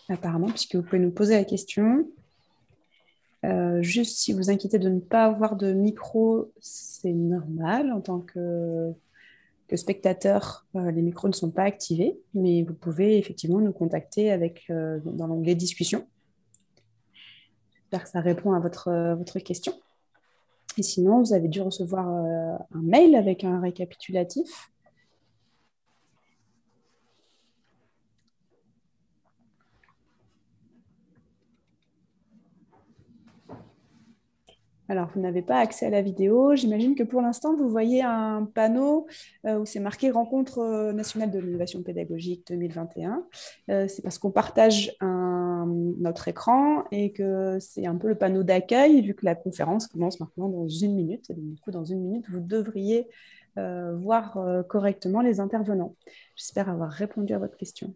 apparemment, puisque vous pouvez nous poser la question. Juste, si vous inquiétez de ne pas avoir de micro, c'est normal. En tant que spectateur, les micros ne sont pas activés, mais vous pouvez effectivement nous contacter dans l'onglet discussion. J'espère que ça répond à votre question. Et sinon, vous avez dû recevoir un mail avec un récapitulatif. Alors, vous n'avez pas accès à la vidéo. J'imagine que pour l'instant, vous voyez un panneau où c'est marqué Rencontre nationale de l'innovation pédagogique 2021. C'est parce qu'on partage notre écran et que c'est un peu le panneau d'accueil, vu que la conférence commence maintenant dans 1 minute. Et donc, du coup, dans 1 minute, vous devriez voir correctement les intervenants. J'espère avoir répondu à votre question.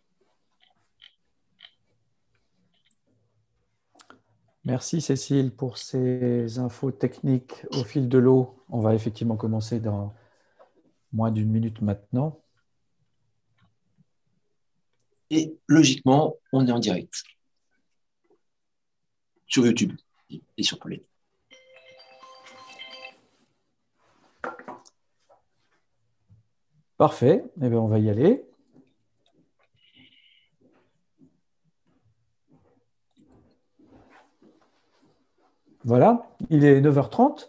Merci Cécile pour ces infos techniques au fil de l'eau. On va effectivement commencer dans moins d'1 minute maintenant. Et logiquement, on est en direct sur YouTube et sur Paulette. Parfait, eh bien, on va y aller. Voilà, il est 9h30.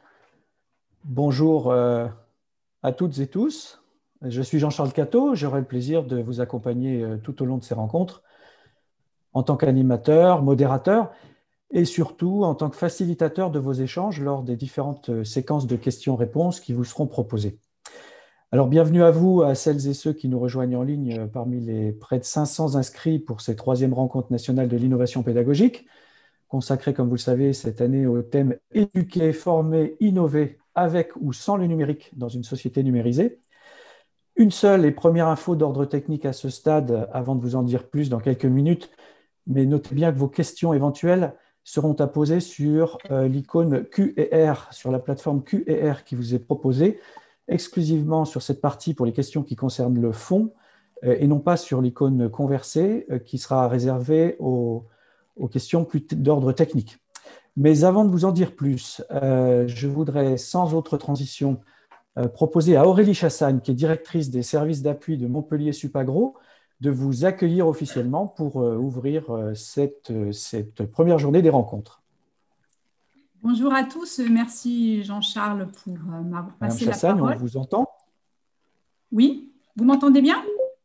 Bonjour à toutes et tous. Je suis Jean-Charles Catteau. J'aurai le plaisir de vous accompagner tout au long de ces rencontres en tant qu'animateur, modérateur et surtout en tant que facilitateur de vos échanges lors des différentes séquences de questions-réponses qui vous seront proposées. Alors, bienvenue à vous, à celles et ceux qui nous rejoignent en ligne parmi les près de 500 inscrits pour ces 3e rencontres nationales de l'innovation pédagogique, consacrée, comme vous le savez, cette année au thème « Éduquer, former, innover avec ou sans le numérique dans une société numérisée ». Une seule et première info d'ordre technique à ce stade, avant de vous en dire plus dans quelques minutes, mais notez bien que vos questions éventuelles seront à poser sur l'icône Q&R, sur la plateforme Q&R qui vous est proposée, exclusivement sur cette partie pour les questions qui concernent le fond, et non pas sur l'icône conversée qui sera réservée aux questions plus d'ordre technique. Mais avant de vous en dire plus, je voudrais, sans autre transition, proposer à Aurélie Chassagne, qui est directrice des services d'appui de Montpellier Supagro, de vous accueillir officiellement pour ouvrir cette première journée des rencontres. Bonjour à tous, merci Jean-Charles pour m'avoir passé la parole. Madame Chassagne, on vous entend? Oui, vous m'entendez bien?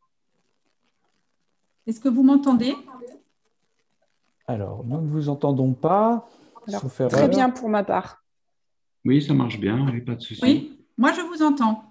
Est-ce que vous m'entendez? Alors, nous ne vous entendons pas. Alors, sauf erreur. très bien pour ma part. Oui, ça marche bien, pas de souci. Oui, moi je vous entends.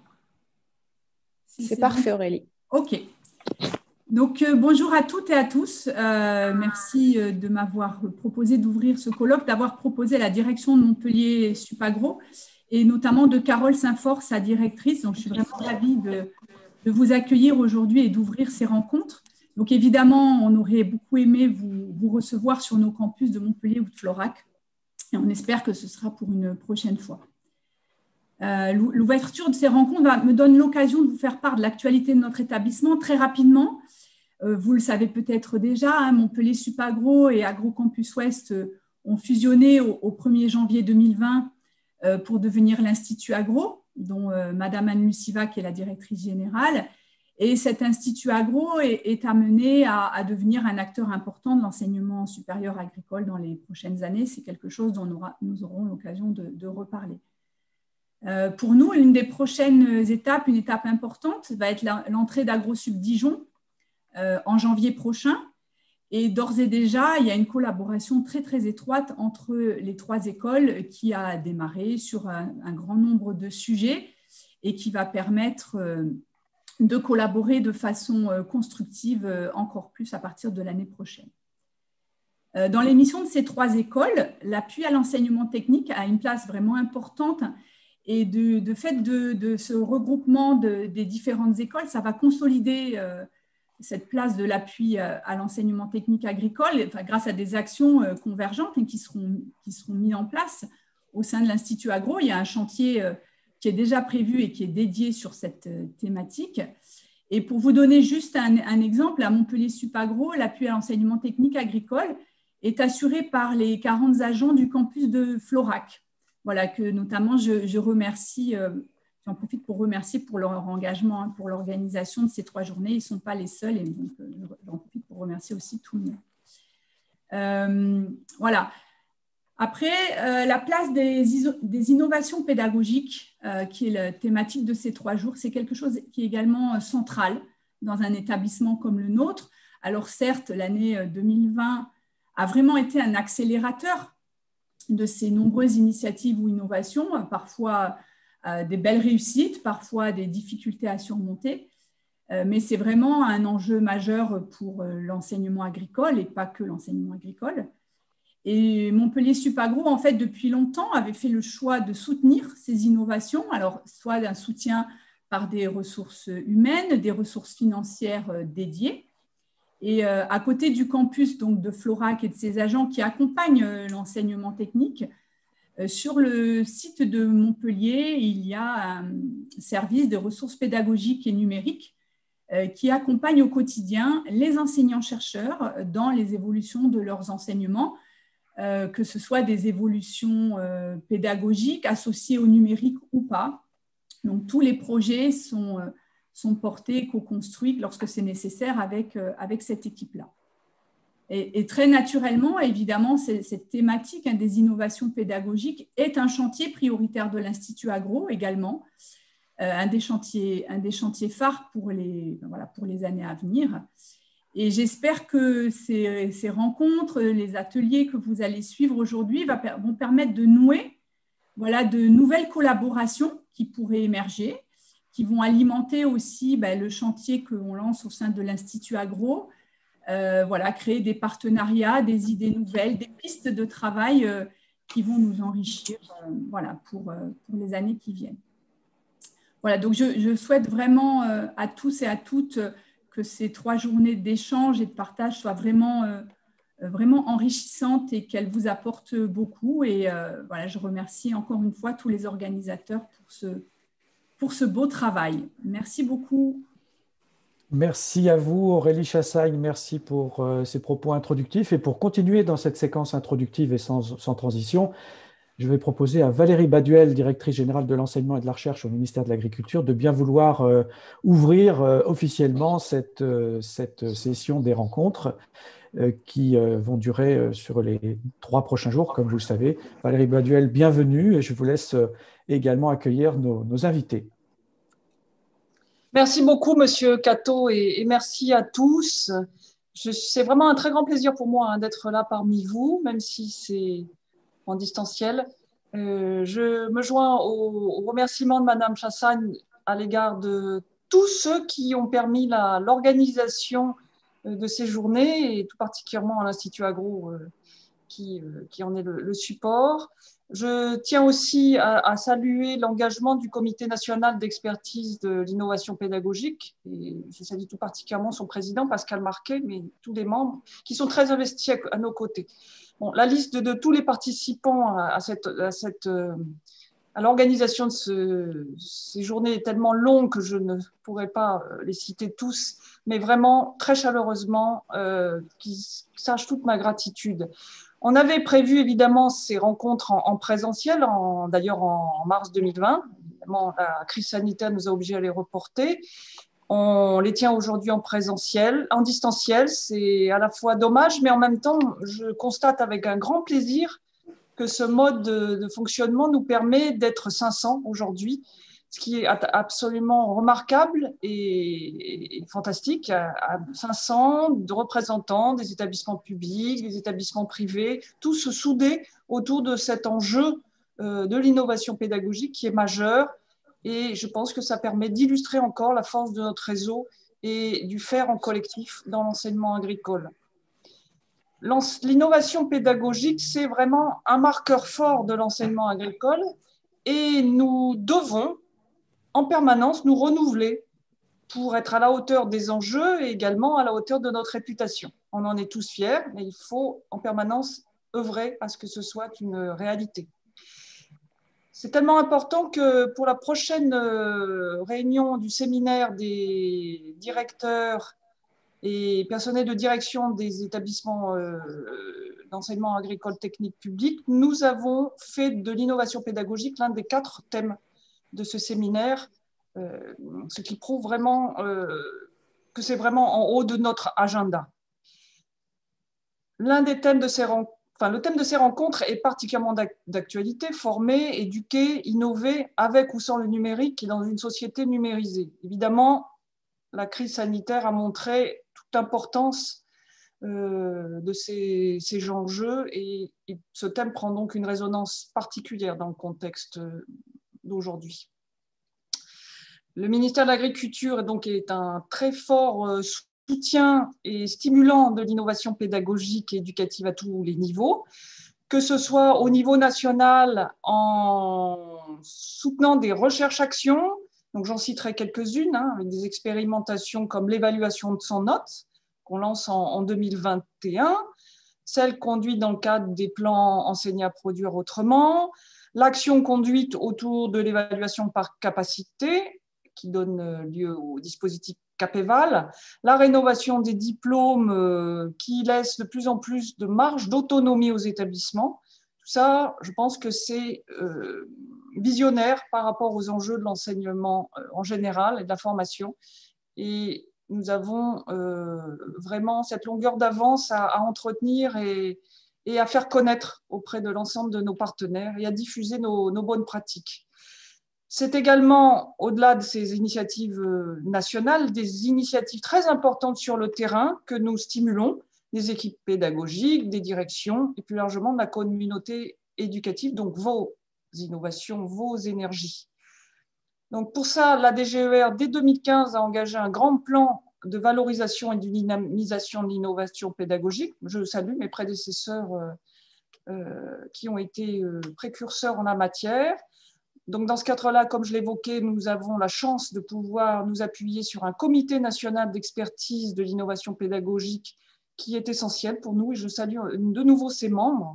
C'est parfait, Aurélie. Ok. Donc, bonjour à toutes et à tous. Merci de m'avoir proposé d'ouvrir ce colloque, d'avoir proposé à la direction de Montpellier Supagro et notamment de Carole Saint-Fort, sa directrice. Donc, je suis vraiment ravie de vous accueillir aujourd'hui et d'ouvrir ces rencontres. Donc, évidemment, on aurait beaucoup aimé vous recevoir sur nos campus de Montpellier ou de Florac. Et on espère que ce sera pour une prochaine fois. L'ouverture de ces rencontres me donne l'occasion de vous faire part de l'actualité de notre établissement très rapidement. Vous le savez peut-être déjà, Montpellier Supagro et Agrocampus Ouest ont fusionné au 1er janvier 2020 pour devenir l'Institut Agro, dont Madame Anne-Lucie Vac est la directrice générale. Et cet Institut Agro est amené à devenir un acteur important de l'enseignement supérieur agricole dans les prochaines années. C'est quelque chose dont nous aurons l'occasion de reparler. Pour nous, une des prochaines étapes, une étape importante, va être l'entrée d'AgroSup Dijon en janvier prochain. Et d'ores et déjà, il y a une collaboration très, très étroite entre les 3 écoles qui a démarré sur un grand nombre de sujets et qui va permettre de collaborer de façon constructive encore plus à partir de l'année prochaine. Dans les missions de ces 3 écoles, l'appui à l'enseignement technique a une place vraiment importante. Et de fait de ce regroupement des différentes écoles, ça va consolider cette place de l'appui à l'enseignement technique agricole grâce à des actions convergentes qui seront mises en place au sein de l'Institut Agro. Il y a un chantier qui est déjà prévu et qui est dédié sur cette thématique. Et pour vous donner juste un exemple, à Montpellier Supagro, l'appui à l'enseignement technique agricole est assuré par les 40 agents du campus de Florac. Voilà, que notamment je remercie, j'en profite pour remercier pour leur engagement, pour l'organisation de ces 3 journées. Ils ne sont pas les seuls, et donc j'en profite pour remercier aussi tout le monde. Voilà. Après, la place des innovations pédagogiques, qui est la thématique de ces 3 jours, c'est quelque chose qui est également central dans un établissement comme le nôtre. Alors certes, l'année 2020 a vraiment été un accélérateur de ces nombreuses initiatives ou innovations, parfois des belles réussites, parfois des difficultés à surmonter, mais c'est vraiment un enjeu majeur pour l'enseignement agricole et pas que l'enseignement agricole. Et Montpellier Supagro, en fait, depuis longtemps, avait fait le choix de soutenir ces innovations, alors soit d'un soutien par des ressources humaines, des ressources financières dédiées. Et à côté du campus donc, de Florac et de ses agents qui accompagnent l'enseignement technique, sur le site de Montpellier, il y a un service de ressources pédagogiques et numériques qui accompagne au quotidien les enseignants-chercheurs dans les évolutions de leurs enseignements, que ce soit des évolutions pédagogiques associées au numérique ou pas. Donc, tous les projets sont portés, co-construits lorsque c'est nécessaire avec cette équipe-là. Et très naturellement, évidemment, cette thématique des innovations pédagogiques est un chantier prioritaire de l'Institut Agro également, un des chantiers phares pour les années à venir. Et j'espère que ces rencontres, les ateliers que vous allez suivre aujourd'hui vont permettre de nouer de nouvelles collaborations qui pourraient émerger, qui vont alimenter aussi le chantier qu'on lance au sein de l'Institut Agro, créer des partenariats, des idées nouvelles, des pistes de travail qui vont nous enrichir pour les années qui viennent. Voilà, donc je souhaite vraiment à tous et à toutes que ces 3 journées d'échange et de partage soient vraiment enrichissantes et qu'elles vous apportent beaucoup. Et je remercie encore une fois tous les organisateurs pour ce beau travail. Merci beaucoup. Merci à vous, Aurélie Chassagne. Merci pour ces propos introductifs. Et pour continuer dans cette séquence introductive et sans transition, je vais proposer à Valérie Baduel, directrice générale de l'enseignement et de la recherche au ministère de l'Agriculture, de bien vouloir ouvrir officiellement cette session des rencontres qui vont durer sur les 3 prochains jours, comme vous le savez. Valérie Baduel, bienvenue, et je vous laisse également accueillir nos invités. Merci beaucoup, Monsieur Catto, et merci à tous. C'est vraiment un très grand plaisir pour moi d'être là parmi vous, même si c'est en distanciel. Je me joins au remerciement de Madame Chassagne à l'égard de tous ceux qui ont permis l'organisation de ces journées, et tout particulièrement à l'Institut Agro qui en est le support. Je tiens aussi à saluer l'engagement du Comité national d'expertise de l'innovation pédagogique, et je salue tout particulièrement son président, Pascal Marquet, mais tous les membres qui sont très investis à nos côtés. Bon, la liste de tous les participants à l'organisation de ces journées est tellement longue que je ne pourrais pas les citer tous, mais vraiment très chaleureusement, qu'ils sachent toute ma gratitude. On avait prévu évidemment ces rencontres en présentiel, d'ailleurs en mars 2020. Évidemment, la crise sanitaire nous a obligés à les reporter. On les tient aujourd'hui en présentiel, en distanciel. C'est à la fois dommage, mais en même temps, je constate avec un grand plaisir que ce mode de fonctionnement nous permet d'être 500 aujourd'hui, ce qui est absolument remarquable et fantastique. À 500 de représentants des établissements publics, des établissements privés, tous soudés autour de cet enjeu de l'innovation pédagogique qui est majeur. Et je pense que ça permet d'illustrer encore la force de notre réseau et du faire en collectif dans l'enseignement agricole. L'innovation pédagogique, c'est vraiment un marqueur fort de l'enseignement agricole et nous devons en permanence nous renouveler pour être à la hauteur des enjeux et également à la hauteur de notre réputation. On en est tous fiers, mais il faut en permanence œuvrer à ce que ce soit une réalité. C'est tellement important que pour la prochaine réunion du séminaire des directeurs et personnels de direction des établissements d'enseignement agricole technique public, nous avons fait de l'innovation pédagogique l'un des 4 thèmes de ce séminaire, ce qui prouve vraiment que c'est vraiment en haut de notre agenda. L'un des thèmes de ces rencontres, le thème de ces rencontres est particulièrement d'actualité: former, éduquer, innover avec ou sans le numérique et dans une société numérisée. Évidemment, la crise sanitaire a montré toute l'importance de ces enjeux et ce thème prend donc une résonance particulière dans le contexte d'aujourd'hui. Le ministère de l'Agriculture est un très fort soutien et stimulant de l'innovation pédagogique et éducative à tous les niveaux, que ce soit au niveau national en soutenant des recherches-actions, donc j'en citerai quelques-unes, avec des expérimentations comme l'évaluation de 100 notes, qu'on lance en 2021, celle conduite dans le cadre des plans Enseigner à produire autrement, l'action conduite autour de l'évaluation par capacité, qui donne lieu au dispositif Capéval, la rénovation des diplômes qui laisse de plus en plus de marge d'autonomie aux établissements. Tout ça, je pense que c'est visionnaire par rapport aux enjeux de l'enseignement en général et de la formation. Et nous avons vraiment cette longueur d'avance à entretenir et à faire connaître auprès de l'ensemble de nos partenaires et à diffuser nos bonnes pratiques. C'est également, au-delà de ces initiatives nationales, des initiatives très importantes sur le terrain que nous stimulons, des équipes pédagogiques, des directions et plus largement de la communauté éducative, donc vos innovations, vos énergies. Donc pour ça, la DGER, dès 2015, a engagé un grand plan de valorisation et de dynamisation de l'innovation pédagogique. Je salue mes prédécesseurs qui ont été précurseurs en la matière. Donc, dans ce cadre-là, comme je l'évoquais, nous avons la chance de pouvoir nous appuyer sur un comité national d'expertise de l'innovation pédagogique qui est essentiel pour nous et je salue de nouveau ses membres.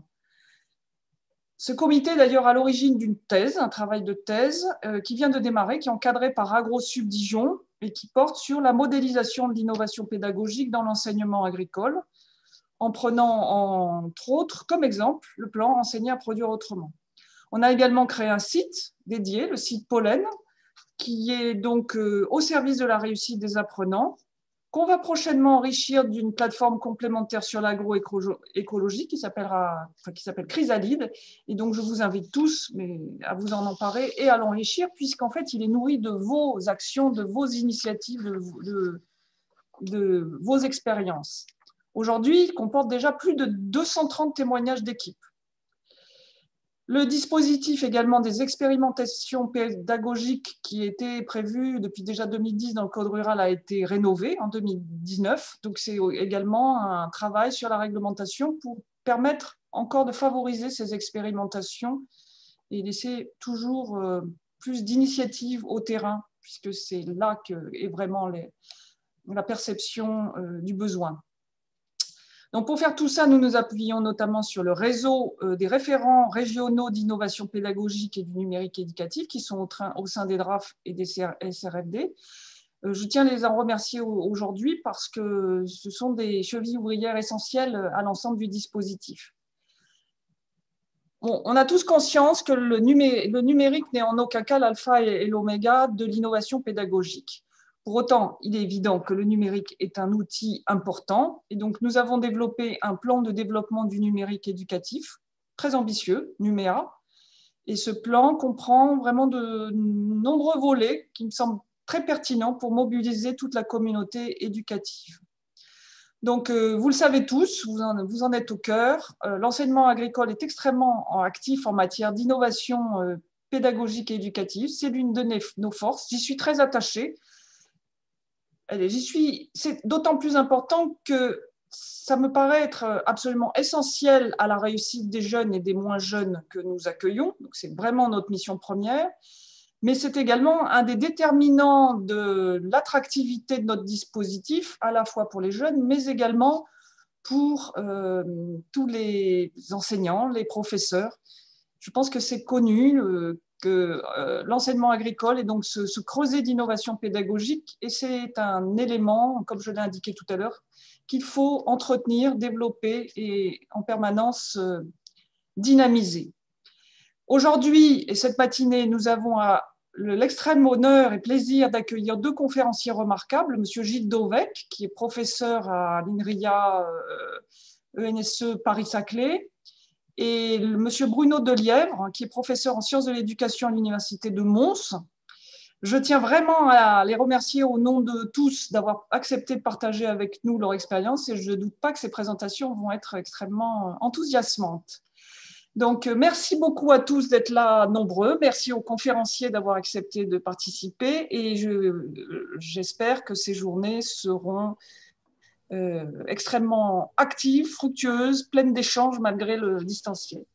Ce comité est d'ailleurs à l'origine d'une thèse, un travail de thèse qui vient de démarrer, qui est encadré par AgroSub Dijon et qui porte sur la modélisation de l'innovation pédagogique dans l'enseignement agricole, en prenant entre autres comme exemple le plan Enseigner à produire autrement. On a également créé un site dédié, le site Pollen, qui est donc au service de la réussite des apprenants, qu'on va prochainement enrichir d'une plateforme complémentaire sur l'agroécologie qui s'appelle Chrysalide. Et donc, je vous invite tous à vous en emparer et à l'enrichir, puisqu'en fait, il est nourri de vos actions, de vos initiatives, de vos expériences. Aujourd'hui, il comporte déjà plus de 230 témoignages d'équipes. Le dispositif également des expérimentations pédagogiques qui était prévu depuis déjà 2010 dans le Code rural a été rénové en 2019. Donc, c'est également un travail sur la réglementation pour permettre encore de favoriser ces expérimentations et laisser toujours plus d'initiatives au terrain, puisque c'est là qu'est vraiment la perception du besoin. Donc, pour faire tout ça, nous nous appuyons notamment sur le réseau des référents régionaux d'innovation pédagogique et du numérique éducatif qui sont au sein des DRAF et des SRFD. Je tiens à les en remercier aujourd'hui parce que ce sont des chevilles ouvrières essentielles à l'ensemble du dispositif. Bon, on a tous conscience que le numérique n'est en aucun cas l'alpha et l'oméga de l'innovation pédagogique. Pour autant, il est évident que le numérique est un outil important et donc nous avons développé un plan de développement du numérique éducatif très ambitieux, Numéa, et ce plan comprend vraiment de nombreux volets qui me semblent très pertinents pour mobiliser toute la communauté éducative. Donc, vous le savez tous, vous en êtes au cœur, l'enseignement agricole est extrêmement actif en matière d'innovation pédagogique et éducative, c'est l'une de nos forces, j'y suis très attachée. C'est d'autant plus important que ça me paraît être absolument essentiel à la réussite des jeunes et des moins jeunes que nous accueillons. Donc, c'est vraiment notre mission première. Mais c'est également un des déterminants de l'attractivité de notre dispositif, à la fois pour les jeunes, mais également pour tous les enseignants, les professeurs. Je pense que c'est connu que l'enseignement agricole est donc ce creuset d'innovation pédagogique, et c'est un élément, comme je l'ai indiqué tout à l'heure, qu'il faut entretenir, développer et en permanence dynamiser. Aujourd'hui, et cette matinée, nous avons l'extrême honneur et plaisir d'accueillir deux conférenciers remarquables, M. Gilles Dovec, qui est professeur à l'INRIA ENSE Paris-Saclay, et M. Bruno Delièvre, qui est professeur en sciences de l'éducation à l'Université de Mons. Je tiens vraiment à les remercier au nom de tous d'avoir accepté de partager avec nous leur expérience, et je ne doute pas que ces présentations vont être extrêmement enthousiasmantes. Donc, merci beaucoup à tous d'être là nombreux. Merci aux conférenciers d'avoir accepté de participer, et j'espère que ces journées seront extrêmement actives, fructueuses, pleines d'échanges malgré le distanciel.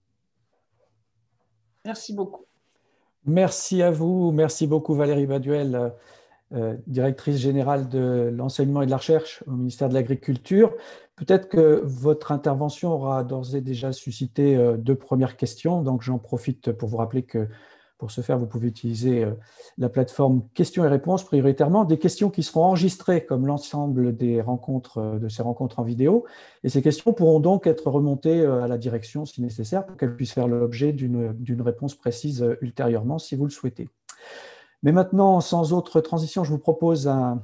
Merci beaucoup. Merci à vous. Merci beaucoup Valérie Baduel, directrice générale de l'enseignement et de la recherche au ministère de l'Agriculture. Peut-être que votre intervention aura d'ores et déjà suscité deux premières questions. Donc, j'en profite pour vous rappeler que pour ce faire, vous pouvez utiliser la plateforme questions et réponses prioritairement, des questions qui seront enregistrées comme l'ensemble des rencontres, de ces rencontres en vidéo. Et ces questions pourront donc être remontées à la direction si nécessaire pour qu'elles puissent faire l'objet d'une réponse précise ultérieurement si vous le souhaitez. Mais maintenant, sans autre transition, je vous propose un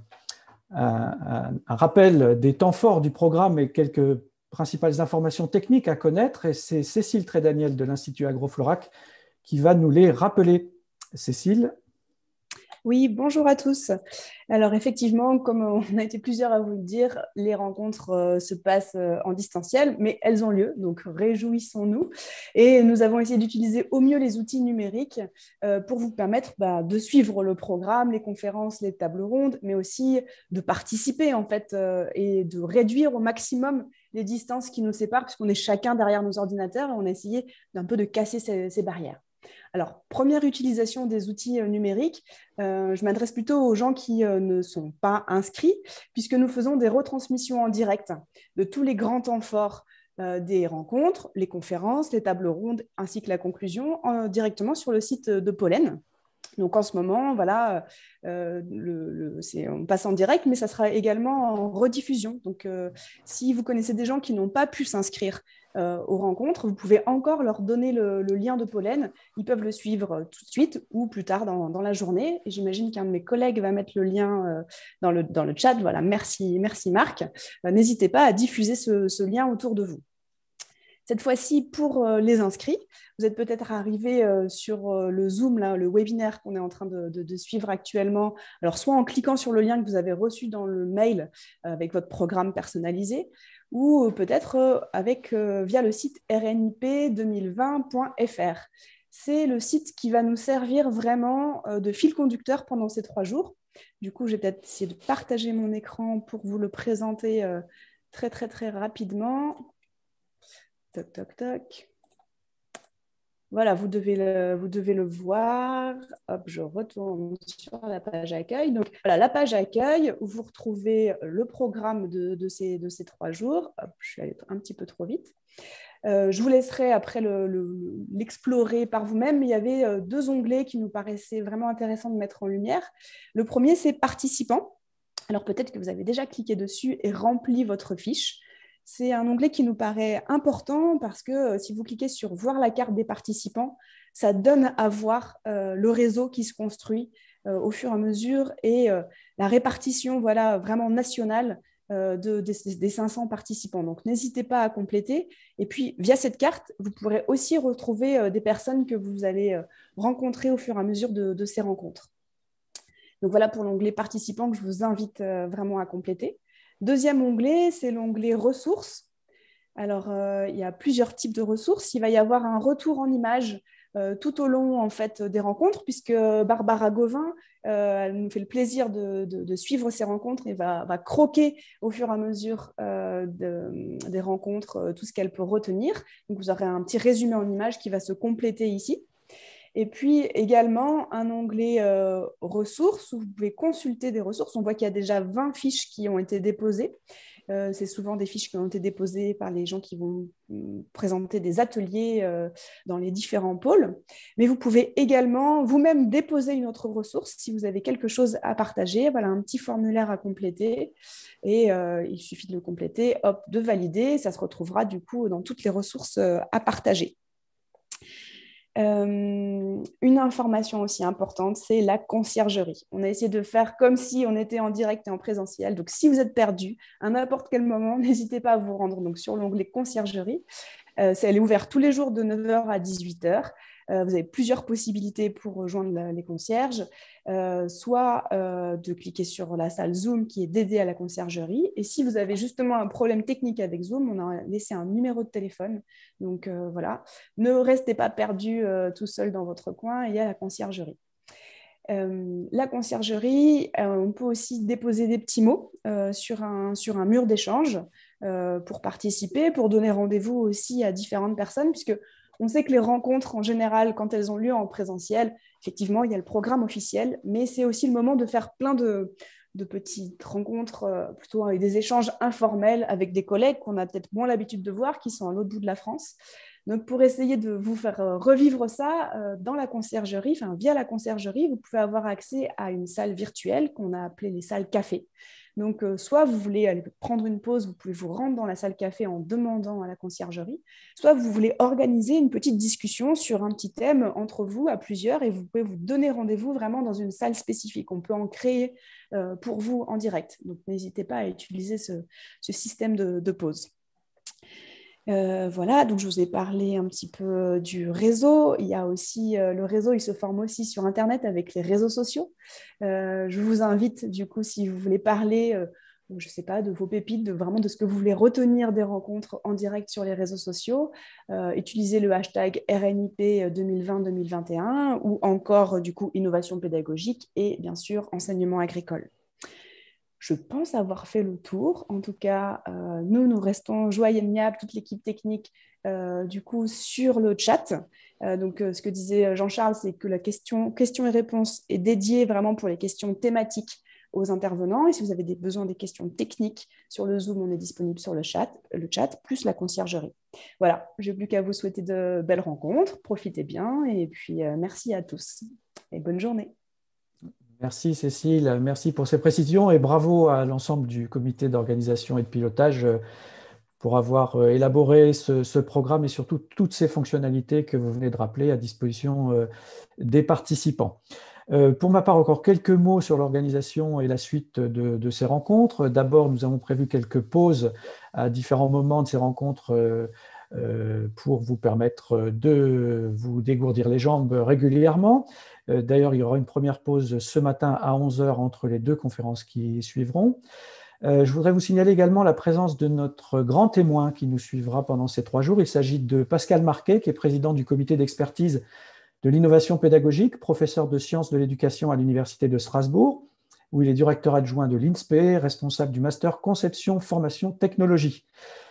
rappel des temps forts du programme et quelques principales informations techniques à connaître. Et c'est Cécile Trédaniel de l'Institut Agroflorac qui va nous les rappeler. Cécile? Oui, bonjour à tous. Alors effectivement, comme on a été plusieurs à vous le dire, les rencontres se passent en distanciel, mais elles ont lieu, donc réjouissons-nous. Et nous avons essayé d'utiliser au mieux les outils numériques pour vous permettre de suivre le programme, les conférences, les tables rondes, mais aussi de participer en fait et de réduire au maximum les distances qui nous séparent, puisqu'on est chacun derrière nos ordinateurs et on a essayé d'un peu de casser ces barrières. Alors, première utilisation des outils numériques, je m'adresse plutôt aux gens qui ne sont pas inscrits, puisque nous faisons des retransmissions en direct de tous les grands temps forts des rencontres, les conférences, les tables rondes, ainsi que la conclusion, directement sur le site de Pollen. Donc en ce moment, voilà, on passe en direct, mais ça sera également en rediffusion. Donc si vous connaissez des gens qui n'ont pas pu s'inscrire aux rencontres, vous pouvez encore leur donner le lien de Pollen. Ils peuvent le suivre tout de suite ou plus tard dans la journée. Et j'imagine qu'un de mes collègues va mettre le lien dans le chat. Voilà, merci Marc. N'hésitez pas à diffuser ce lien autour de vous. Cette fois-ci, pour les inscrits, vous êtes peut-être arrivés sur le Zoom, là, le webinaire qu'on est en train de suivre actuellement. Alors, soit en cliquant sur le lien que vous avez reçu dans le mail avec votre programme personnalisé, ou peut-être via le site rnip2020.fr. C'est le site qui va nous servir vraiment de fil conducteur pendant ces 3 jours. Du coup, je vais peut-être essayer de partager mon écran pour vous le présenter très, très, très rapidement. Toc, toc, toc. Voilà, vous devez le voir. Hop, je retourne sur la page accueil. Donc, voilà, la page accueil où vous retrouvez le programme de ces 3 jours. Hop, je suis allée un petit peu trop vite. Je vous laisserai après l'explorer par vous-même. Mais il y avait 2 onglets qui nous paraissaient vraiment intéressants de mettre en lumière. Le premier, c'est participants. Alors, peut-être que vous avez déjà cliqué dessus et rempli votre fiche. C'est un onglet qui nous paraît important parce que si vous cliquez sur « Voir la carte des participants », ça donne à voir le réseau qui se construit au fur et à mesure et la répartition voilà, vraiment nationale des 500 participants. Donc, n'hésitez pas à compléter. Et puis, via cette carte, vous pourrez aussi retrouver des personnes que vous allez rencontrer au fur et à mesure de ces rencontres. Donc, voilà pour l'onglet « Participants » que je vous invite vraiment à compléter. Deuxième onglet, c'est l'onglet « Ressources ». Alors, il y a plusieurs types de ressources. Il va y avoir un retour en images tout au long en fait, des rencontres, puisque Barbara Gauvin elle nous fait le plaisir de suivre ces rencontres et va croquer au fur et à mesure des rencontres tout ce qu'elle peut retenir. Donc, vous aurez un petit résumé en images qui va se compléter ici. Et puis également un onglet ressources où vous pouvez consulter des ressources. On voit qu'il y a déjà 20 fiches qui ont été déposées. C'est souvent des fiches qui ont été déposées par les gens qui vont présenter des ateliers dans les différents pôles. Mais vous pouvez également vous-même déposer une autre ressource si vous avez quelque chose à partager. Voilà, un petit formulaire à compléter. Et il suffit de le compléter, hop, de valider. Ça se retrouvera du coup dans toutes les ressources à partager. Une information aussi importante, c'est la conciergerie. On a essayé de faire comme si on était en direct et en présentiel. Donc, si vous êtes perdu à n'importe quel moment, n'hésitez pas à vous rendre donc, sur l'onglet conciergerie. Elle est ouverte tous les jours de 9h à 18h. Vous avez plusieurs possibilités pour rejoindre les concierges, soit de cliquer sur la salle Zoom qui est dédiée à la conciergerie. Et si vous avez justement un problème technique avec Zoom, on a laissé un numéro de téléphone. Donc voilà, ne restez pas perdu tout seul dans votre coin, il y a la conciergerie. La conciergerie, on peut aussi déposer des petits mots sur un mur d'échange pour participer, pour donner rendez-vous aussi à différentes personnes, puisque on sait que les rencontres, en général, quand elles ont lieu en présentiel, effectivement, il y a le programme officiel, mais c'est aussi le moment de faire plein de petites rencontres, plutôt avec des échanges informels avec des collègues qu'on a peut-être moins l'habitude de voir, qui sont à l'autre bout de la France. Donc, pour essayer de vous faire revivre ça dans la conciergerie, enfin via la conciergerie, vous pouvez avoir accès à une salle virtuelle qu'on a appelée les salles café. Donc, soit vous voulez aller prendre une pause, vous pouvez vous rendre dans la salle café en demandant à la conciergerie, soit vous voulez organiser une petite discussion sur un petit thème entre vous à plusieurs et vous pouvez vous donner rendez-vous vraiment dans une salle spécifique. On peut en créer pour vous en direct. Donc, n'hésitez pas à utiliser ce système de pause. Voilà, donc je vous ai parlé un petit peu du réseau. Il y a aussi le réseau, il se forme aussi sur Internet avec les réseaux sociaux. Je vous invite, du coup, si vous voulez parler, je ne sais pas, de vos pépites, vraiment de ce que vous voulez retenir des rencontres en direct sur les réseaux sociaux, utilisez le hashtag RNIP 2020-2021 ou encore, du coup, innovation pédagogique et bien sûr, enseignement agricole. Je pense avoir fait le tour. En tout cas, nous restons joignables, toute l'équipe technique, du coup, sur le chat. Donc, ce que disait Jean-Charles, c'est que la questions et réponses est dédiée vraiment pour les questions thématiques aux intervenants. Et si vous avez besoin des questions techniques sur le Zoom, on est disponible sur le chat plus la conciergerie. Voilà, je n'ai plus qu'à vous souhaiter de belles rencontres. Profitez bien et puis merci à tous et bonne journée. Merci Cécile, merci pour ces précisions et bravo à l'ensemble du comité d'organisation et de pilotage pour avoir élaboré ce programme et surtout toutes ces fonctionnalités que vous venez de rappeler à disposition des participants. Pour ma part, encore quelques mots sur l'organisation et la suite de ces rencontres. D'abord, nous avons prévu quelques pauses à différents moments de ces rencontres pour vous permettre de vous dégourdir les jambes régulièrement. D'ailleurs, il y aura une première pause ce matin à 11h entre les deux conférences qui suivront. Je voudrais vous signaler également la présence de notre grand témoin qui nous suivra pendant ces 3 jours. Il s'agit de Pascal Marquet, qui est président du comité d'expertise de l'innovation pédagogique, professeur de sciences de l'éducation à l'Université de Strasbourg, où il est directeur adjoint de l'INSPE, responsable du master conception, formation, technologie.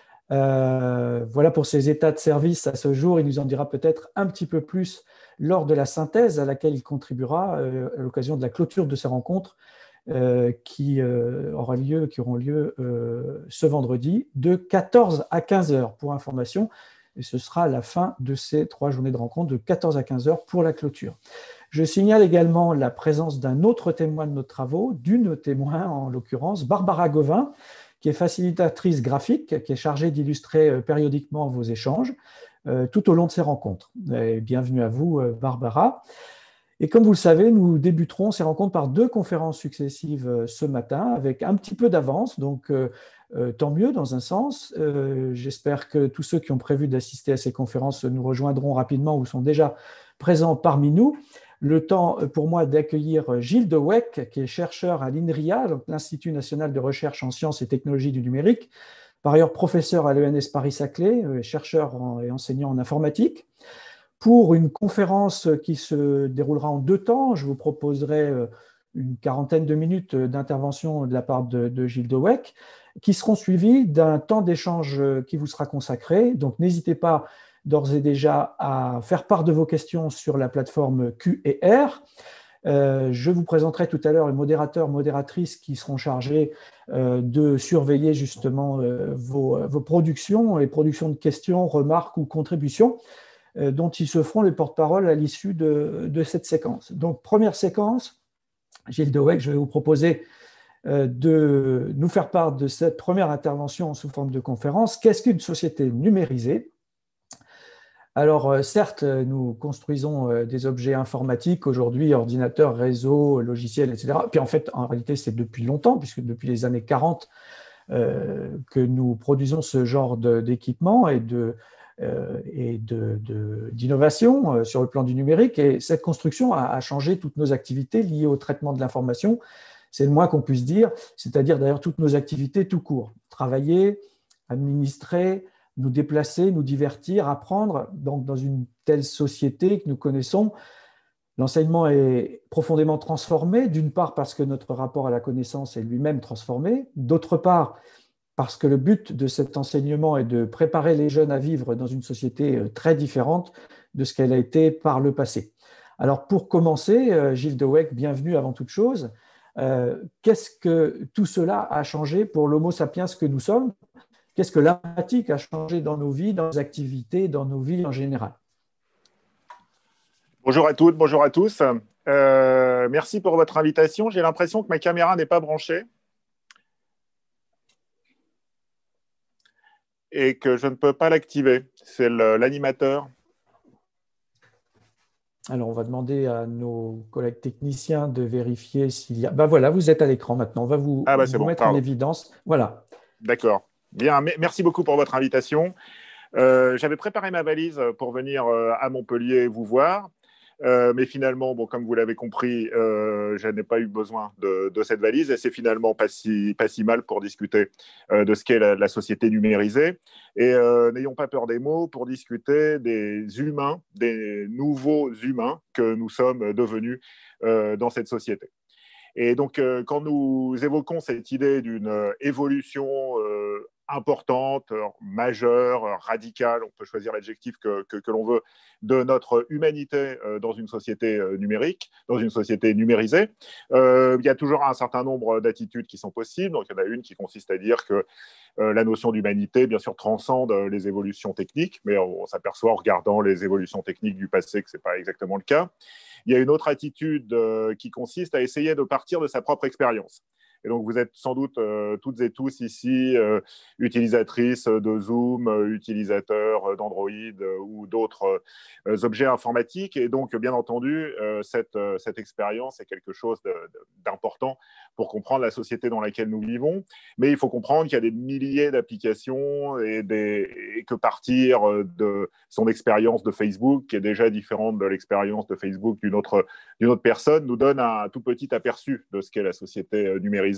Voilà pour ses états de service à ce jour. Il nous en dira peut-être un petit peu plus lors de la synthèse à laquelle il contribuera à l'occasion de la clôture de ces rencontres qui auront lieu ce vendredi de 14 à 15 heures pour information. Et ce sera la fin de ces 3 journées de rencontres de 14 à 15 heures pour la clôture. Je signale également la présence d'un autre témoin de nos travaux, d'une témoin en l'occurrence, Barbara Gauvin, qui est facilitatrice graphique, qui est chargée d'illustrer périodiquement vos échanges tout au long de ces rencontres. Et bienvenue à vous, Barbara. Et comme vous le savez, nous débuterons ces rencontres par 2 conférences successives ce matin, avec un petit peu d'avance, donc tant mieux dans un sens. J'espère que tous ceux qui ont prévu d'assister à ces conférences nous rejoindront rapidement ou sont déjà présents parmi nous. Le temps pour moi d'accueillir Gilles De Weck, qui est chercheur à l'INRIA, l'Institut national de recherche en sciences et technologies du numérique, par ailleurs professeur à l'ENS Paris-Saclay, chercheur et enseignant en informatique. Pour une conférence qui se déroulera en 2 temps, je vous proposerai une quarantaine de minutes d'intervention de la part de Gilles De Weck, qui seront suivies d'un temps d'échange qui vous sera consacré. Donc n'hésitez pas d'ores et déjà à faire part de vos questions sur la plateforme Q&R. Je vous présenterai tout à l'heure les modérateurs, modératrices qui seront chargés de surveiller justement vos productions, les productions de questions, remarques ou contributions dont ils se feront les porte-parole à l'issue de cette séquence. Donc, première séquence, Gilles Deweg, je vais vous proposer de nous faire part de cette première intervention sous forme de conférence. Qu'est-ce qu'une société numérisée? Alors, certes, nous construisons des objets informatiques aujourd'hui, ordinateurs, réseaux, logiciels, etc. Puis en fait, en réalité, c'est depuis longtemps, puisque depuis les années 40 que nous produisons ce genre d'équipement et d'innovation sur le plan du numérique. Et cette construction a changé toutes nos activités liées au traitement de l'information. C'est le moins qu'on puisse dire, c'est-à-dire d'ailleurs toutes nos activités tout court. Travailler, administrer, nous déplacer, nous divertir, apprendre. Donc, dans une telle société que nous connaissons, l'enseignement est profondément transformé, d'une part parce que notre rapport à la connaissance est lui-même transformé, d'autre part parce que le but de cet enseignement est de préparer les jeunes à vivre dans une société très différente de ce qu'elle a été par le passé. Alors, pour commencer, Gilles Deweg, bienvenue avant toute chose. Qu'est-ce que tout cela a changé pour l'homo sapiens que nous sommes? Qu'est-ce que l'informatique a changé dans nos vies, dans nos activités, dans nos vies en général? Bonjour à toutes, bonjour à tous. Merci pour votre invitation. J'ai l'impression que ma caméra n'est pas branchée et que je ne peux pas l'activer. C'est l'animateur. Alors, on va demander à nos collègues techniciens de vérifier s'il y a… Ben voilà, vous êtes à l'écran maintenant. On va vous mettre en évidence. Voilà. D'accord. Bien, merci beaucoup pour votre invitation. J'avais préparé ma valise pour venir à Montpellier vous voir. Mais finalement, bon, comme vous l'avez compris, je n'ai pas eu besoin de cette valise et c'est finalement pas si mal pour discuter de ce qu'est la société numérisée. Et n'ayons pas peur des mots pour discuter des humains, des nouveaux humains que nous sommes devenus dans cette société. Et donc, quand nous évoquons cette idée d'une évolution importante, majeure, radicale, on peut choisir l'adjectif que l'on veut, de notre humanité dans une société numérique, dans une société numérisée. Il y a toujours un certain nombre d'attitudes qui sont possibles. Donc, il y en a une qui consiste à dire que la notion d'humanité, bien sûr, transcende les évolutions techniques, mais on s'aperçoit en regardant les évolutions techniques du passé que ce n'est pas exactement le cas. Il y a une autre attitude qui consiste à essayer de partir de sa propre expérience. Et donc, vous êtes sans doute toutes et tous ici utilisatrices de Zoom, utilisateurs d'Android ou d'autres objets informatiques. Et donc, bien entendu, cette expérience est quelque chose d'important pour comprendre la société dans laquelle nous vivons. Mais il faut comprendre qu'il y a des milliers d'applications et que partir de son expérience de Facebook, qui est déjà différente de l'expérience de Facebook d'une autre personne, nous donne un tout petit aperçu de ce qu'est la société numérique.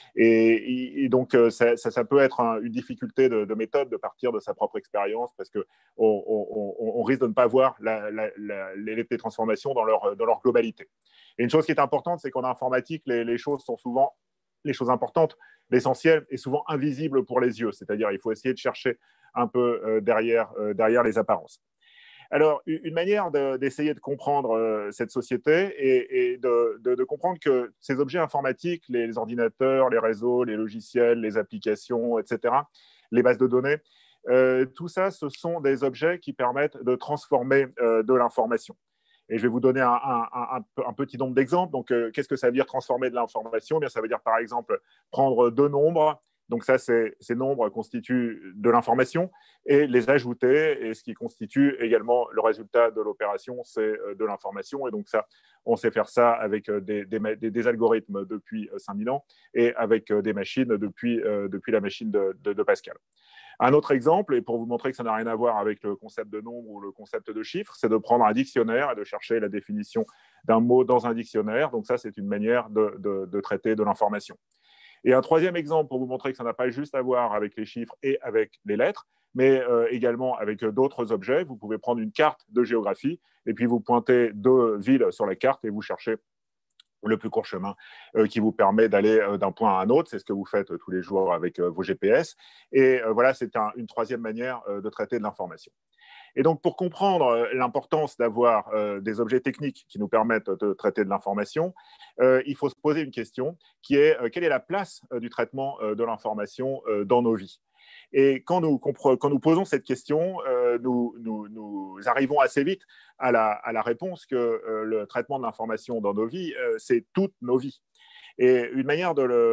Et donc, ça peut être une difficulté de méthode de partir de sa propre expérience parce qu'on risque de ne pas voir les transformations dans leur globalité. Et une chose qui est importante, c'est qu'en informatique, les choses sont souvent, les choses importantes, l'essentiel est souvent invisible pour les yeux. C'est-à-dire il faut essayer de chercher un peu derrière les apparences. Alors, une manière d'essayer de comprendre cette société et de comprendre que ces objets informatiques, les ordinateurs, les réseaux, les logiciels, les applications, etc., les bases de données, tout ça, ce sont des objets qui permettent de transformer de l'information. Et je vais vous donner un petit nombre d'exemples. Donc, qu'est-ce que ça veut dire transformer de l'information? Bien, ça veut dire, par exemple, prendre deux nombres. Donc ça, ces nombres constituent de l'information et les ajouter, et ce qui constitue également le résultat de l'opération, c'est de l'information. Et donc ça, on sait faire ça avec des algorithmes depuis 5000 ans et avec des machines depuis la machine de Pascal. Un autre exemple, et pour vous montrer que ça n'a rien à voir avec le concept de nombre ou le concept de chiffre, c'est de prendre un dictionnaire et de chercher la définition d'un mot dans un dictionnaire. Donc ça, c'est une manière de traiter de l'information. Et un troisième exemple pour vous montrer que ça n'a pas juste à voir avec les chiffres et avec les lettres, mais également avec d'autres objets. Vous pouvez prendre une carte de géographie et puis vous pointez deux villes sur la carte et vous cherchez le plus court chemin qui vous permet d'aller d'un point à un autre. C'est ce que vous faites tous les jours avec vos GPS. Et voilà, c'est une troisième manière de traiter de l'information. Et donc, pour comprendre l'importance d'avoir des objets techniques qui nous permettent de traiter de l'information, il faut se poser une question qui est quelle est la place du traitement de l'information dans nos vies? Et quand nous posons cette question, nous arrivons assez vite à la réponse que le traitement de l'information dans nos vies, c'est toutes nos vies. Et une manière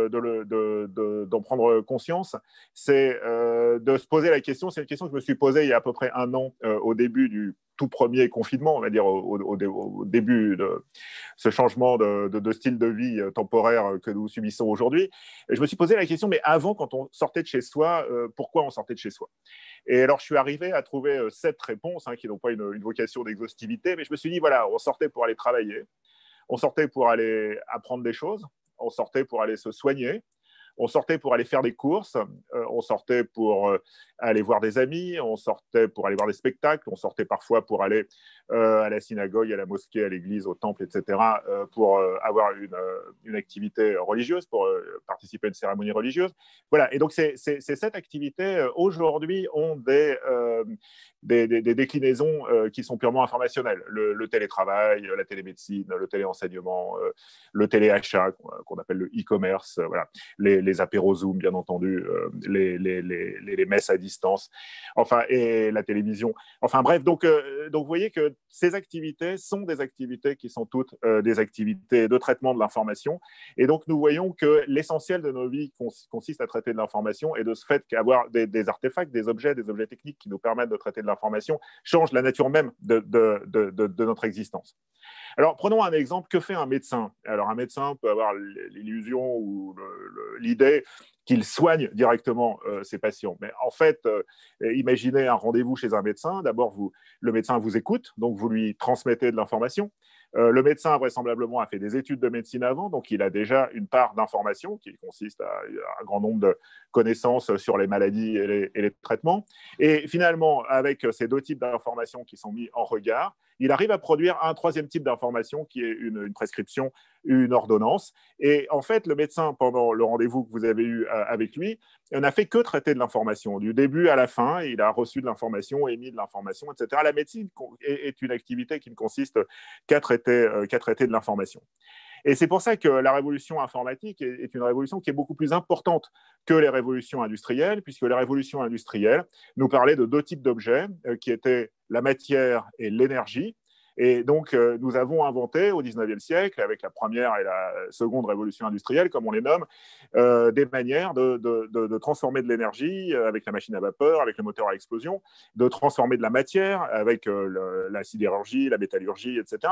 d'en prendre conscience, c'est de se poser la question. C'est une question que je me suis posée il y a à peu près 1 an, au début du tout premier confinement, on va dire au début de ce changement de style de vie temporaire que nous subissons aujourd'hui. Et je me suis posé la question, mais avant, quand on sortait de chez soi, pourquoi on sortait de chez soi? Et alors, je suis arrivé à trouver 7 réponses, qui n'ont pas une vocation d'exhaustivité, mais je me suis dit, voilà, on sortait pour aller travailler, on sortait pour aller apprendre des choses, on sortait pour aller se soigner, on sortait pour aller faire des courses, on sortait pour aller voir des amis, on sortait pour aller voir des spectacles, on sortait parfois pour aller à la synagogue, à la mosquée, à l'église, au temple, etc., pour avoir une activité religieuse, pour participer à une cérémonie religieuse. Voilà, et donc ces 7 activités, aujourd'hui, ont des déclinaisons qui sont purement informationnelles. Le télétravail, la télémédecine, le téléenseignement, le téléachat, qu'on appelle le e-commerce, voilà, les apéros Zoom, bien entendu, les messes à distance, enfin, et la télévision. Enfin bref, donc vous voyez que ces activités sont des activités qui sont toutes des activités de traitement de l'information. Et donc, nous voyons que l'essentiel de nos vies consiste à traiter de l'information, et de ce fait qu'avoir des artefacts, des objets techniques qui nous permettent de traiter de l'information change la nature même de notre existence. Alors, prenons un exemple. Que fait un médecin? Alors, un médecin peut avoir l'illusion ou l'idée qu'il soigne directement ses patients. Mais en fait, imaginez un rendez-vous chez un médecin. D'abord, le médecin vous écoute, donc vous lui transmettez de l'information. Le médecin, vraisemblablement, a fait des études de médecine avant, donc il a déjà une part d'information qui consiste à un grand nombre de connaissances sur les maladies et les traitements. Et finalement, avec ces 2 types d'informations qui sont mis en regard, il arrive à produire un 3e type d'information qui est une prescription, une ordonnance. Et en fait, le médecin, pendant le rendez-vous que vous avez eu avec lui, n'a fait que traiter de l'information. Du début à la fin, il a reçu de l'information, émis de l'information, etc. La médecine est une activité qui ne consiste qu'à traiter de l'information. Et c'est pour ça que la révolution informatique est une révolution qui est beaucoup plus importante que les révolutions industrielles, puisque les révolutions industrielles nous parlaient de 2 types d'objets qui étaient la matière et l'énergie. Et donc, nous avons inventé au XIXe siècle, avec la première et la seconde révolution industrielle, comme on les nomme, des manières de transformer de l'énergie avec la machine à vapeur, avec le moteur à explosion, de transformer de la matière avec la sidérurgie, la métallurgie, etc.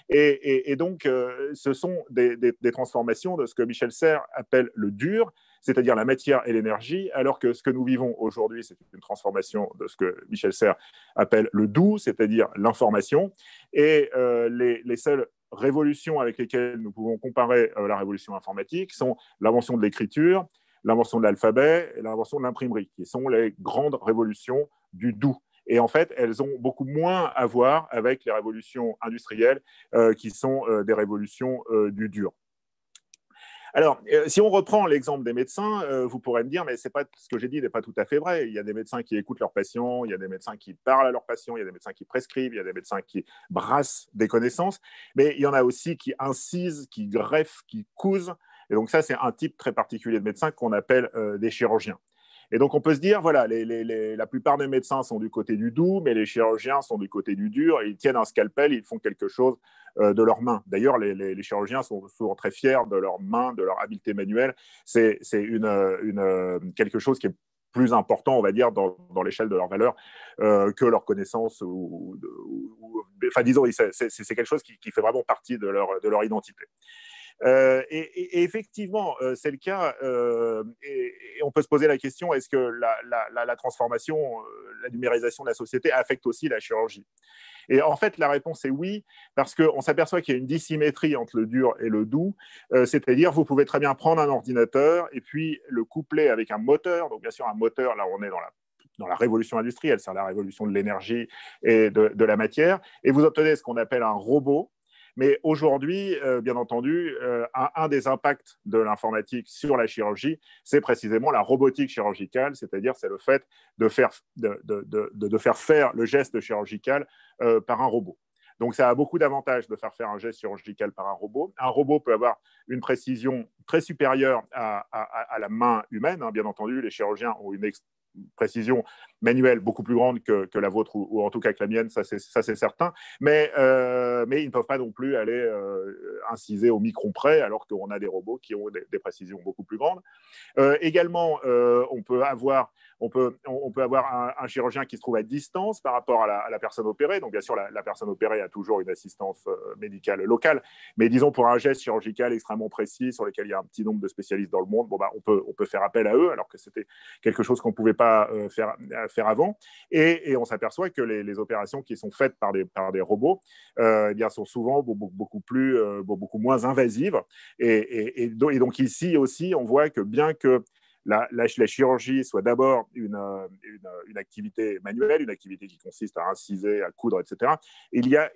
Et donc, ce sont des transformations de ce que Michel Serres appelle le dur, c'est-à-dire la matière et l'énergie, alors que ce que nous vivons aujourd'hui, c'est une transformation de ce que Michel Serres appelle le doux, c'est-à-dire l'information. Et les seules révolutions avec lesquelles nous pouvons comparer la révolution informatique sont l'invention de l'écriture, l'invention de l'alphabet et l'invention de l'imprimerie, qui sont les grandes révolutions du doux. Et en fait, elles ont beaucoup moins à voir avec les révolutions industrielles, qui sont des révolutions du dur. Alors, si on reprend l'exemple des médecins, vous pourrez me dire, mais ce que j'ai dit n'est pas tout à fait vrai. Il y a des médecins qui écoutent leurs patients, il y a des médecins qui parlent à leurs patients, il y a des médecins qui prescrivent, il y a des médecins qui brassent des connaissances, mais il y en a aussi qui incisent, qui greffent, qui cousent. Et donc ça, c'est un type très particulier de médecins qu'on appelle des chirurgiens. Et donc, on peut se dire, voilà, la plupart des médecins sont du côté du doux, mais les chirurgiens sont du côté du dur. Ils tiennent un scalpel, ils font quelque chose de leurs mains. D'ailleurs, les chirurgiens sont souvent très fiers de leurs mains, de leur habileté manuelle. C'est quelque chose qui est plus important, on va dire, dans l'échelle de leur valeur que leur connaissance. Enfin, disons, c'est quelque chose qui fait vraiment partie de leur identité. Et effectivement, c'est le cas, et on peut se poser la question, est-ce que la transformation, la numérisation de la société affecte aussi la chirurgie? Et en fait, la réponse est oui, parce qu'on s'aperçoit qu'il y a une dissymétrie entre le dur et le doux, c'est-à-dire vous pouvez très bien prendre un ordinateur et puis le coupler avec un moteur. Donc bien sûr, un moteur, là on est dans la révolution industrielle, c'est la révolution de l'énergie et de la matière, et vous obtenez ce qu'on appelle un robot. Mais aujourd'hui, bien entendu, un des impacts de l'informatique sur la chirurgie, c'est précisément la robotique chirurgicale, c'est-à-dire c'est le fait de faire faire le geste chirurgical par un robot. Donc, ça a beaucoup d'avantages de faire un geste chirurgical par un robot. Un robot peut avoir une précision très supérieure à la main humaine. Hein. Bien entendu, les chirurgiens ont une précision manuelle beaucoup plus grande que la vôtre, ou en tout cas que la mienne, ça c'est certain. Mais ils ne peuvent pas non plus aller inciser au micron près, alors qu'on a des robots qui ont des précisions beaucoup plus grandes. Également, on peut avoir un chirurgien qui se trouve à distance par rapport à la personne opérée. Donc, bien sûr, la personne opérée a toujours une assistance médicale locale. Mais disons, pour un geste chirurgical extrêmement précis, sur lequel il y a un petit nombre de spécialistes dans le monde, on peut faire appel à eux, alors que c'était quelque chose qu'on ne pouvait pas faire avant. Et on s'aperçoit que les opérations qui sont faites par des robots eh bien, sont souvent beaucoup moins invasives. Et donc, ici aussi, on voit que bien que la chirurgie soit d'abord une activité manuelle, une activité qui consiste à inciser, à coudre, etc. Il y a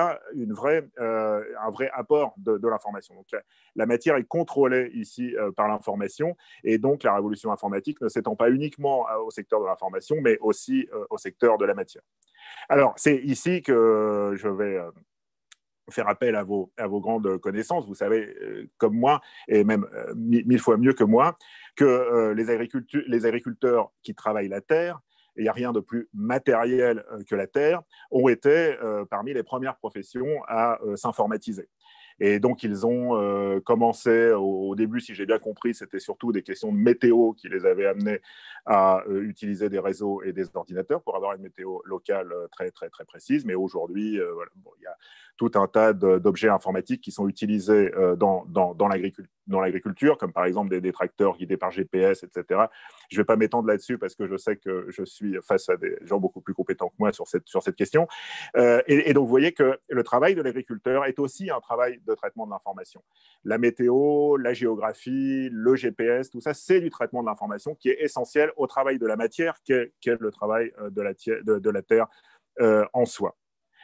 un vrai apport de l'information. Donc, la matière est contrôlée ici par l'information, et donc la révolution informatique ne s'étend pas uniquement au secteur de l'information, mais aussi au secteur de la matière. Alors, c'est ici que je vais faire appel à vos grandes connaissances. Vous savez, comme moi, et même 1000 fois mieux que moi, que les agriculteurs qui travaillent la terre, et il n'y a rien de plus matériel que la terre, ont été parmi les premières professions à s'informatiser. Et donc, ils ont commencé, au début, si j'ai bien compris, c'était surtout des questions de météo qui les avaient amenés à utiliser des réseaux et des ordinateurs pour avoir une météo locale très, très, très précise. Mais aujourd'hui, voilà, il y a tout un tas d'objets informatiques qui sont utilisés dans l'agriculture, comme par exemple des tracteurs guidés par GPS, etc. Je ne vais pas m'étendre là-dessus parce que je sais que je suis face à des gens beaucoup plus compétents que moi sur cette question. Et donc, vous voyez que le travail de l'agriculteur est aussi un travail de traitement de l'information. La météo, la géographie, le GPS, tout ça, c'est du traitement de l'information qui est essentiel au travail de la matière, qu'est le travail de la terre en soi.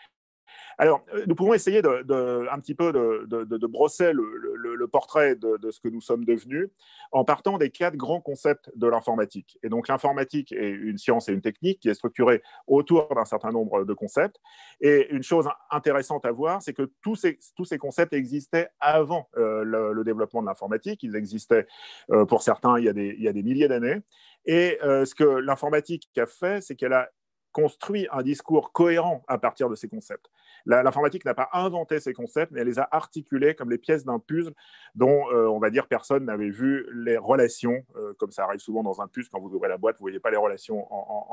Alors, nous pouvons essayer un petit peu de brosser le portrait de ce que nous sommes devenus en partant des 4 grands concepts de l'informatique. Et donc, l'informatique est une science et une technique qui est structurée autour d'un certain nombre de concepts. Et une chose intéressante à voir, c'est que tous ces concepts existaient avant le développement de l'informatique. Ils existaient, pour certains, il y a des milliers d'années. Et ce que l'informatique a fait, c'est qu'elle a construit un discours cohérent à partir de ces concepts. L'informatique n'a pas inventé ces concepts, mais elle les a articulés comme les pièces d'un puzzle dont, on va dire, personne n'avait vu les relations, comme ça arrive souvent dans un puzzle, quand vous ouvrez la boîte, vous ne voyez pas les relations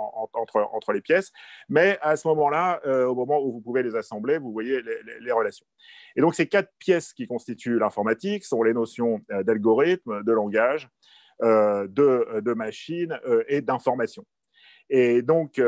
entre les pièces, mais à ce moment-là, au moment où vous pouvez les assembler, vous voyez les relations. Et donc, ces 4 pièces qui constituent l'informatique sont les notions d'algorithme, de langage, de machine et d'information. Et donc,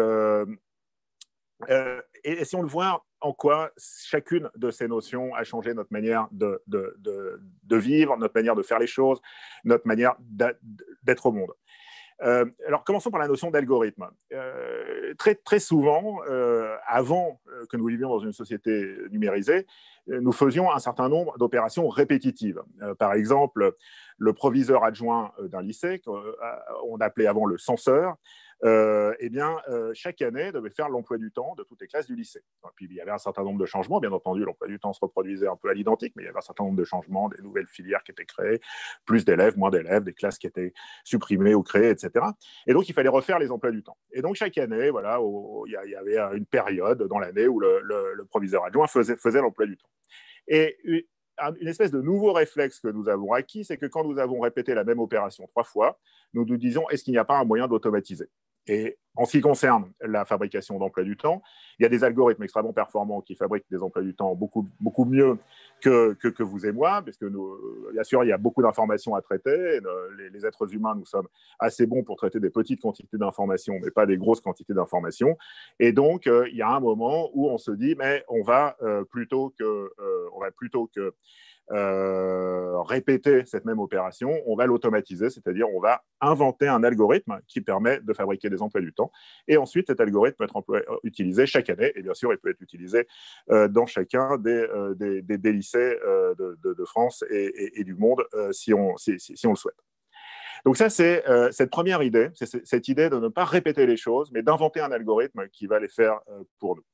essayons de voir en quoi chacune de ces notions a changé notre manière de vivre, notre manière de faire les choses, notre manière d'être au monde. Alors, commençons par la notion d'algorithme. Très, très souvent, avant que nous vivions dans une société numérisée, nous faisions un certain nombre d'opérations répétitives. Par exemple, le proviseur adjoint d'un lycée, qu'on appelait avant le censeur, chaque année devait faire l'emploi du temps de toutes les classes du lycée. Et puis il y avait un certain nombre de changements, bien entendu, l'emploi du temps se reproduisait un peu à l'identique, mais il y avait un certain nombre de changements, des nouvelles filières qui étaient créées, plus d'élèves, moins d'élèves, des classes qui étaient supprimées ou créées, etc. Et donc il fallait refaire les emplois du temps. Et donc chaque année, voilà, il y avait une période dans l'année où le proviseur adjoint faisait l'emploi du temps. Et une espèce de nouveau réflexe que nous avons acquis, c'est que quand nous avons répété la même opération 3 fois, nous nous disons, est-ce qu'il n'y a pas un moyen d'automatiser ? Et en ce qui concerne la fabrication d'emplois du temps, il y a des algorithmes extrêmement performants qui fabriquent des emplois du temps beaucoup, beaucoup mieux que vous et moi, parce que bien sûr, il y a beaucoup d'informations à traiter. Les êtres humains, nous sommes assez bons pour traiter des petites quantités d'informations, mais pas des grosses quantités d'informations. Et donc, il y a un moment où on se dit, mais on va plutôt que répéter cette même opération, on va l'automatiser, c'est-à-dire on va inventer un algorithme qui permet de fabriquer des emplois du temps. Et ensuite, cet algorithme peut être utilisé chaque année, et bien sûr, il peut être utilisé dans chacun des lycées de France et du monde si on le souhaite. Donc ça, c'est cette première idée, c'est cette idée de ne pas répéter les choses, mais d'inventer un algorithme qui va les faire pour nous.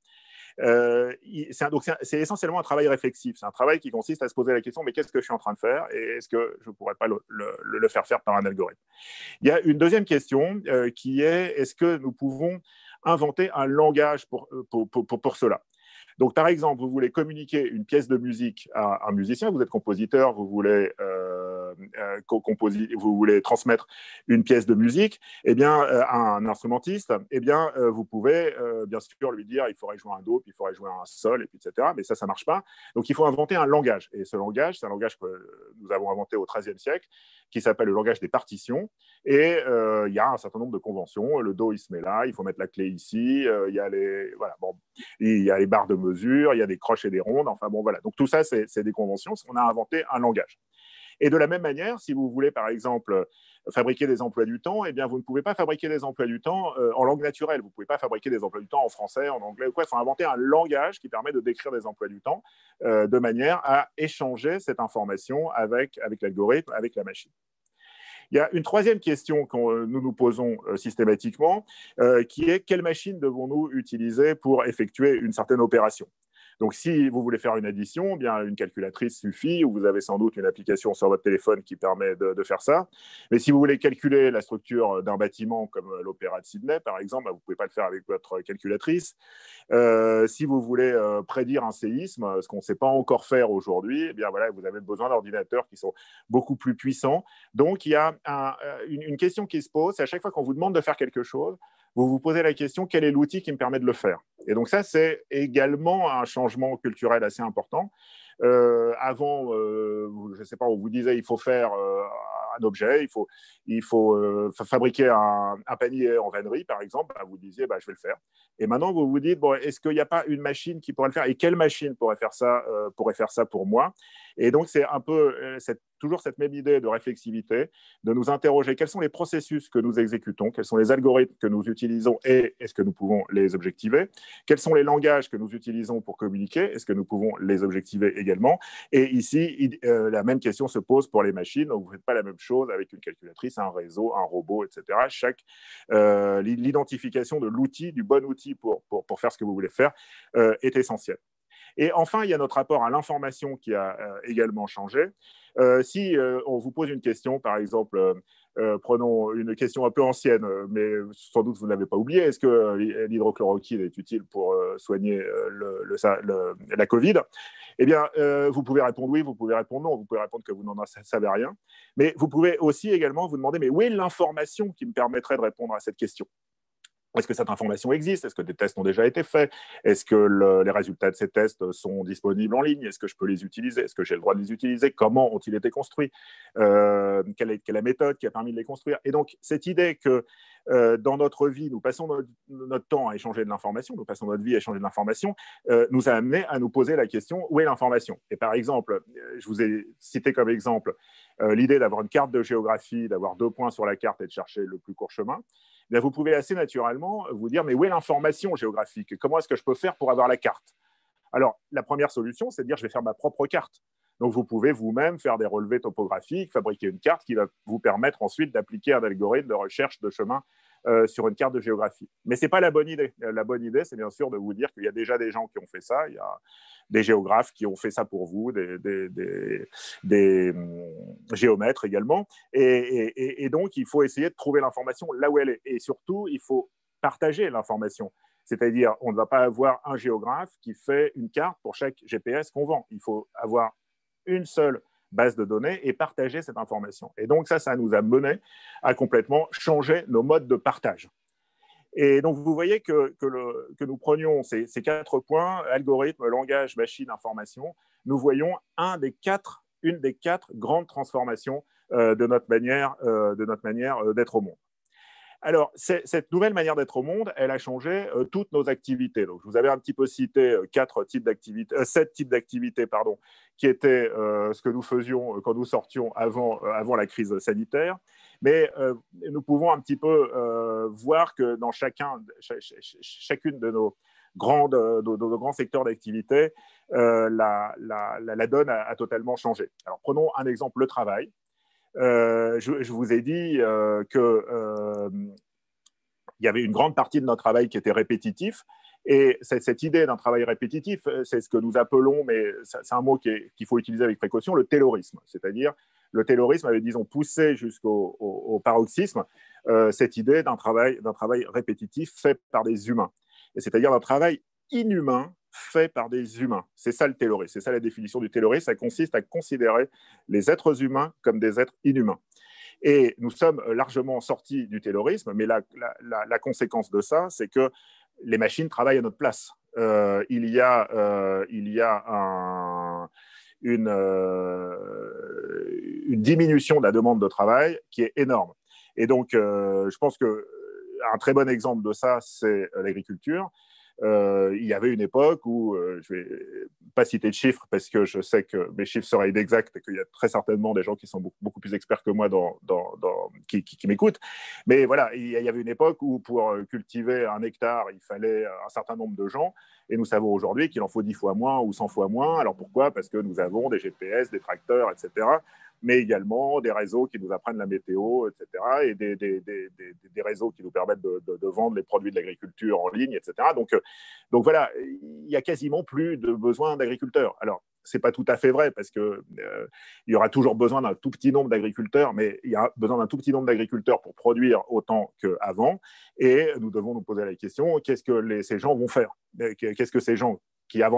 C'est essentiellement un travail réflexif. C'est un travail qui consiste à se poser la question, mais qu'est-ce que je suis en train de faire et est-ce que je ne pourrais pas le faire par un algorithme? Il y a une deuxième question qui est, est-ce que nous pouvons inventer un langage pour cela? Donc, par exemple, vous voulez communiquer une pièce de musique à un musicien, vous êtes compositeur, vous voulez transmettre une pièce de musique, eh bien, à un instrumentiste, eh bien, vous pouvez bien sûr lui dire il faudrait jouer un do, puis il faudrait jouer un sol, et puis, etc. Mais ça ne marche pas. Donc, il faut inventer un langage. Et ce langage, c'est un langage que nous avons inventé au XIIIe siècle, qui s'appelle le langage des partitions. Et il y a un certain nombre de conventions. Le do, il se met là, il faut mettre la clé ici, il y a les barres de mesure, il y a des croches et des rondes. Enfin bon, voilà. Donc tout ça, c'est des conventions. On a inventé un langage. Et de la même manière, si vous voulez, par exemple, fabriquer des emplois du temps, eh bien, vous ne pouvez pas fabriquer des emplois du temps en langue naturelle. Vous ne pouvez pas fabriquer des emplois du temps en français, en anglais ou quoi. Il faut inventer un langage qui permet de décrire des emplois du temps de manière à échanger cette information avec l'algorithme, avec la machine. Il y a une troisième question que nous nous posons systématiquement, qui est quelle machine devons-nous utiliser pour effectuer une certaine opération? Donc, si vous voulez faire une addition, eh bien, une calculatrice suffit, ou vous avez sans doute une application sur votre téléphone qui permet de faire ça. Mais si vous voulez calculer la structure d'un bâtiment comme l'Opéra de Sydney, par exemple, vous ne pouvez pas le faire avec votre calculatrice. Si vous voulez prédire un séisme, ce qu'on ne sait pas encore faire aujourd'hui, eh bien, voilà, vous avez besoin d'ordinateurs qui sont beaucoup plus puissants. Donc, il y a une question qui se pose, c'est à chaque fois qu'on vous demande de faire quelque chose, vous vous posez la question, quel est l'outil qui me permet de le faire? Et donc ça, c'est également un changement culturel assez important. Avant, je ne sais pas, on vous disait il faut faire un objet, il faut fabriquer un panier en vannerie, par exemple, vous disiez je vais le faire. Et maintenant, vous vous dites, bon, est-ce qu'il n'y a pas une machine qui pourrait le faire? Et quelle machine pourrait faire ça pour moi? Et donc, c'est un peu toujours cette même idée de réflexivité, de nous interroger quels sont les processus que nous exécutons, quels sont les algorithmes que nous utilisons et est-ce que nous pouvons les objectiver, quels sont les langages que nous utilisons pour communiquer, est-ce que nous pouvons les objectiver également. Et ici, la même question se pose pour les machines, donc vous ne faites pas la même chose avec une calculatrice, un réseau, un robot, etc. L'identification de l'outil, du bon outil pour faire ce que vous voulez faire est essentielle. Et enfin, il y a notre rapport à l'information qui a également changé. Si on vous pose une question, par exemple, prenons une question un peu ancienne, mais sans doute vous ne l'avez pas oublié, est-ce que l'hydrochloroquine est utile pour soigner la Covid? Eh bien, vous pouvez répondre oui, vous pouvez répondre non, vous pouvez répondre que vous n'en savez rien, mais vous pouvez aussi également vous demander, mais où est l'information qui me permettrait de répondre à cette question? Est-ce que cette information existe? Est-ce que des tests ont déjà été faits? Est-ce que les résultats de ces tests sont disponibles en ligne? Est-ce que je peux les utiliser? Est-ce que j'ai le droit de les utiliser? Comment ont-ils été construits? Quelle est la méthode qui a permis de les construire? Et donc, cette idée que dans notre vie, nous passons notre temps à échanger de l'information, nous passons notre vie à échanger de l'information, nous a amené à nous poser la question, où est l'information? Et par exemple, je vous ai cité comme exemple l'idée d'avoir une carte de géographie, d'avoir 2 points sur la carte et de chercher le plus court chemin. Bien, vous pouvez assez naturellement vous dire, mais où est l'information géographique? Comment est-ce que je peux faire pour avoir la carte? Alors, la première solution, c'est de dire, je vais faire ma propre carte. Donc, vous pouvez vous-même faire des relevés topographiques, fabriquer une carte qui va vous permettre ensuite d'appliquer un algorithme de recherche de chemin sur une carte de géographie. Mais ce n'est pas la bonne idée. La bonne idée, c'est bien sûr de vous dire qu'il y a déjà des gens qui ont fait ça. Il y a des géographes qui ont fait ça pour vous, des géomètres également. Et donc, il faut essayer de trouver l'information là où elle est. Et surtout, il faut partager l'information. C'est-à-dire, on ne va pas avoir un géographe qui fait une carte pour chaque GPS qu'on vend. Il faut avoir une seule base de données et partager cette information. Et donc, ça nous a mené à complètement changer nos modes de partage. Et donc, vous voyez que nous prenions ces 4 points, algorithme, langage, machine, information, nous voyons une des quatre grandes transformations de notre manière d'être au monde. Alors, cette nouvelle manière d'être au monde, elle a changé toutes nos activités. Donc, je vous avais un petit peu cité 7 types d'activités, pardon, qui étaient ce que nous faisions quand nous sortions avant la crise sanitaire. Mais nous pouvons un petit peu voir que dans chacune de nos grands secteurs d'activité, la donne a totalement changé. Alors, prenons un exemple, le travail. Je vous ai dit qu'il y avait une grande partie de notre travail qui était répétitif. Et cette idée d'un travail répétitif, c'est ce que nous appelons, mais c'est un mot qu'il faut utiliser avec précaution, le taylorisme. C'est-à-dire, le taylorisme avait, disons, poussé jusqu'au paroxysme cette idée d'un travail répétitif fait par des humains. Et c'est-à-dire d'un travail inhumain fait par des humains. C'est ça le taylorisme, c'est ça la définition du taylorisme. Ça consiste à considérer les êtres humains comme des êtres inhumains. Et nous sommes largement sortis du taylorisme, mais la conséquence de ça, c'est que les machines travaillent à notre place. Il y a une diminution de la demande de travail qui est énorme. Et donc, je pense qu'un très bon exemple de ça, c'est l'agriculture. Il y avait une époque où, je ne vais pas citer de chiffres parce que je sais que mes chiffres seraient inexacts et qu'il y a très certainement des gens qui sont beaucoup plus experts que moi qui m'écoutent. Mais voilà, il y avait une époque où pour cultiver 1 hectare, il fallait un certain nombre de gens. Et nous savons aujourd'hui qu'il en faut 10 fois moins ou 100 fois moins. Alors pourquoi ? Parce que nous avons des GPS, des tracteurs, etc., mais également des réseaux qui nous apprennent la météo, etc., et des réseaux qui nous permettent de vendre les produits de l'agriculture en ligne, etc. Donc voilà, il n'y a quasiment plus de besoin d'agriculteurs. Alors, ce n'est pas tout à fait vrai, parce qu'il y aura toujours besoin d'un tout petit nombre d'agriculteurs, mais il y a besoin d'un tout petit nombre d'agriculteurs pour produire autant qu'avant. Et nous devons nous poser la question, qu'est-ce que ces gens vont faire ? Qu'est-ce que ces gens qui avant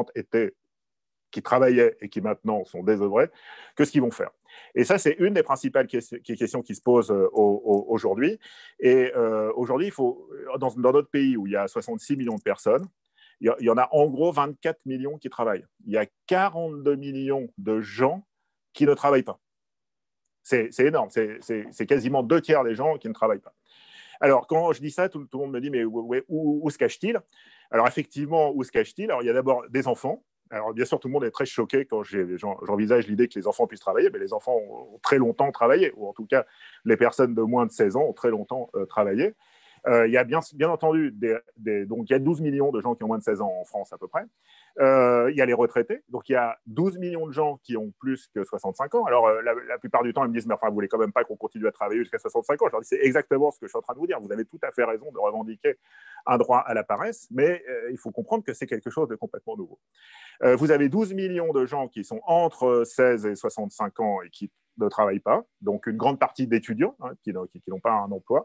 qui travaillaient et qui maintenant sont désœuvrés, qu'est-ce qu'ils vont faire ? Et ça, c'est une des principales questions qui se posent aujourd'hui. Et aujourd'hui, il faut, dans notre pays où il y a 66 millions de personnes, il y en a en gros 24 millions qui travaillent. Il y a 42 millions de gens qui ne travaillent pas. C'est énorme. C'est quasiment 2/3 des gens qui ne travaillent pas. Alors, quand je dis ça, tout le monde me dit, mais où se cache-t-il ? Alors, effectivement, où se cache-t-il ? Alors, il y a d'abord des enfants. Alors, bien sûr, tout le monde est très choqué quand j'envisage l'idée que les enfants puissent travailler, mais les enfants ont très longtemps travaillé, ou en tout cas, les personnes de moins de 16 ans ont très longtemps travaillé. Il y a bien entendu, donc il y a 12 millions de gens qui ont moins de 16 ans en France à peu près. Il y a les retraités, donc il y a 12 millions de gens qui ont plus que 65 ans. Alors, la plupart du temps, ils me disent, mais enfin, vous voulez quand même pas qu'on continue à travailler jusqu'à 65 ans ? Je leur dis, c'est exactement ce que je suis en train de vous dire. Vous avez tout à fait raison de revendiquer un droit à la paresse, mais il faut comprendre que c'est quelque chose de complètement nouveau. Vous avez 12 millions de gens qui sont entre 16 et 65 ans et qui ne travaillent pas, donc une grande partie d'étudiants qui n'ont pas un emploi.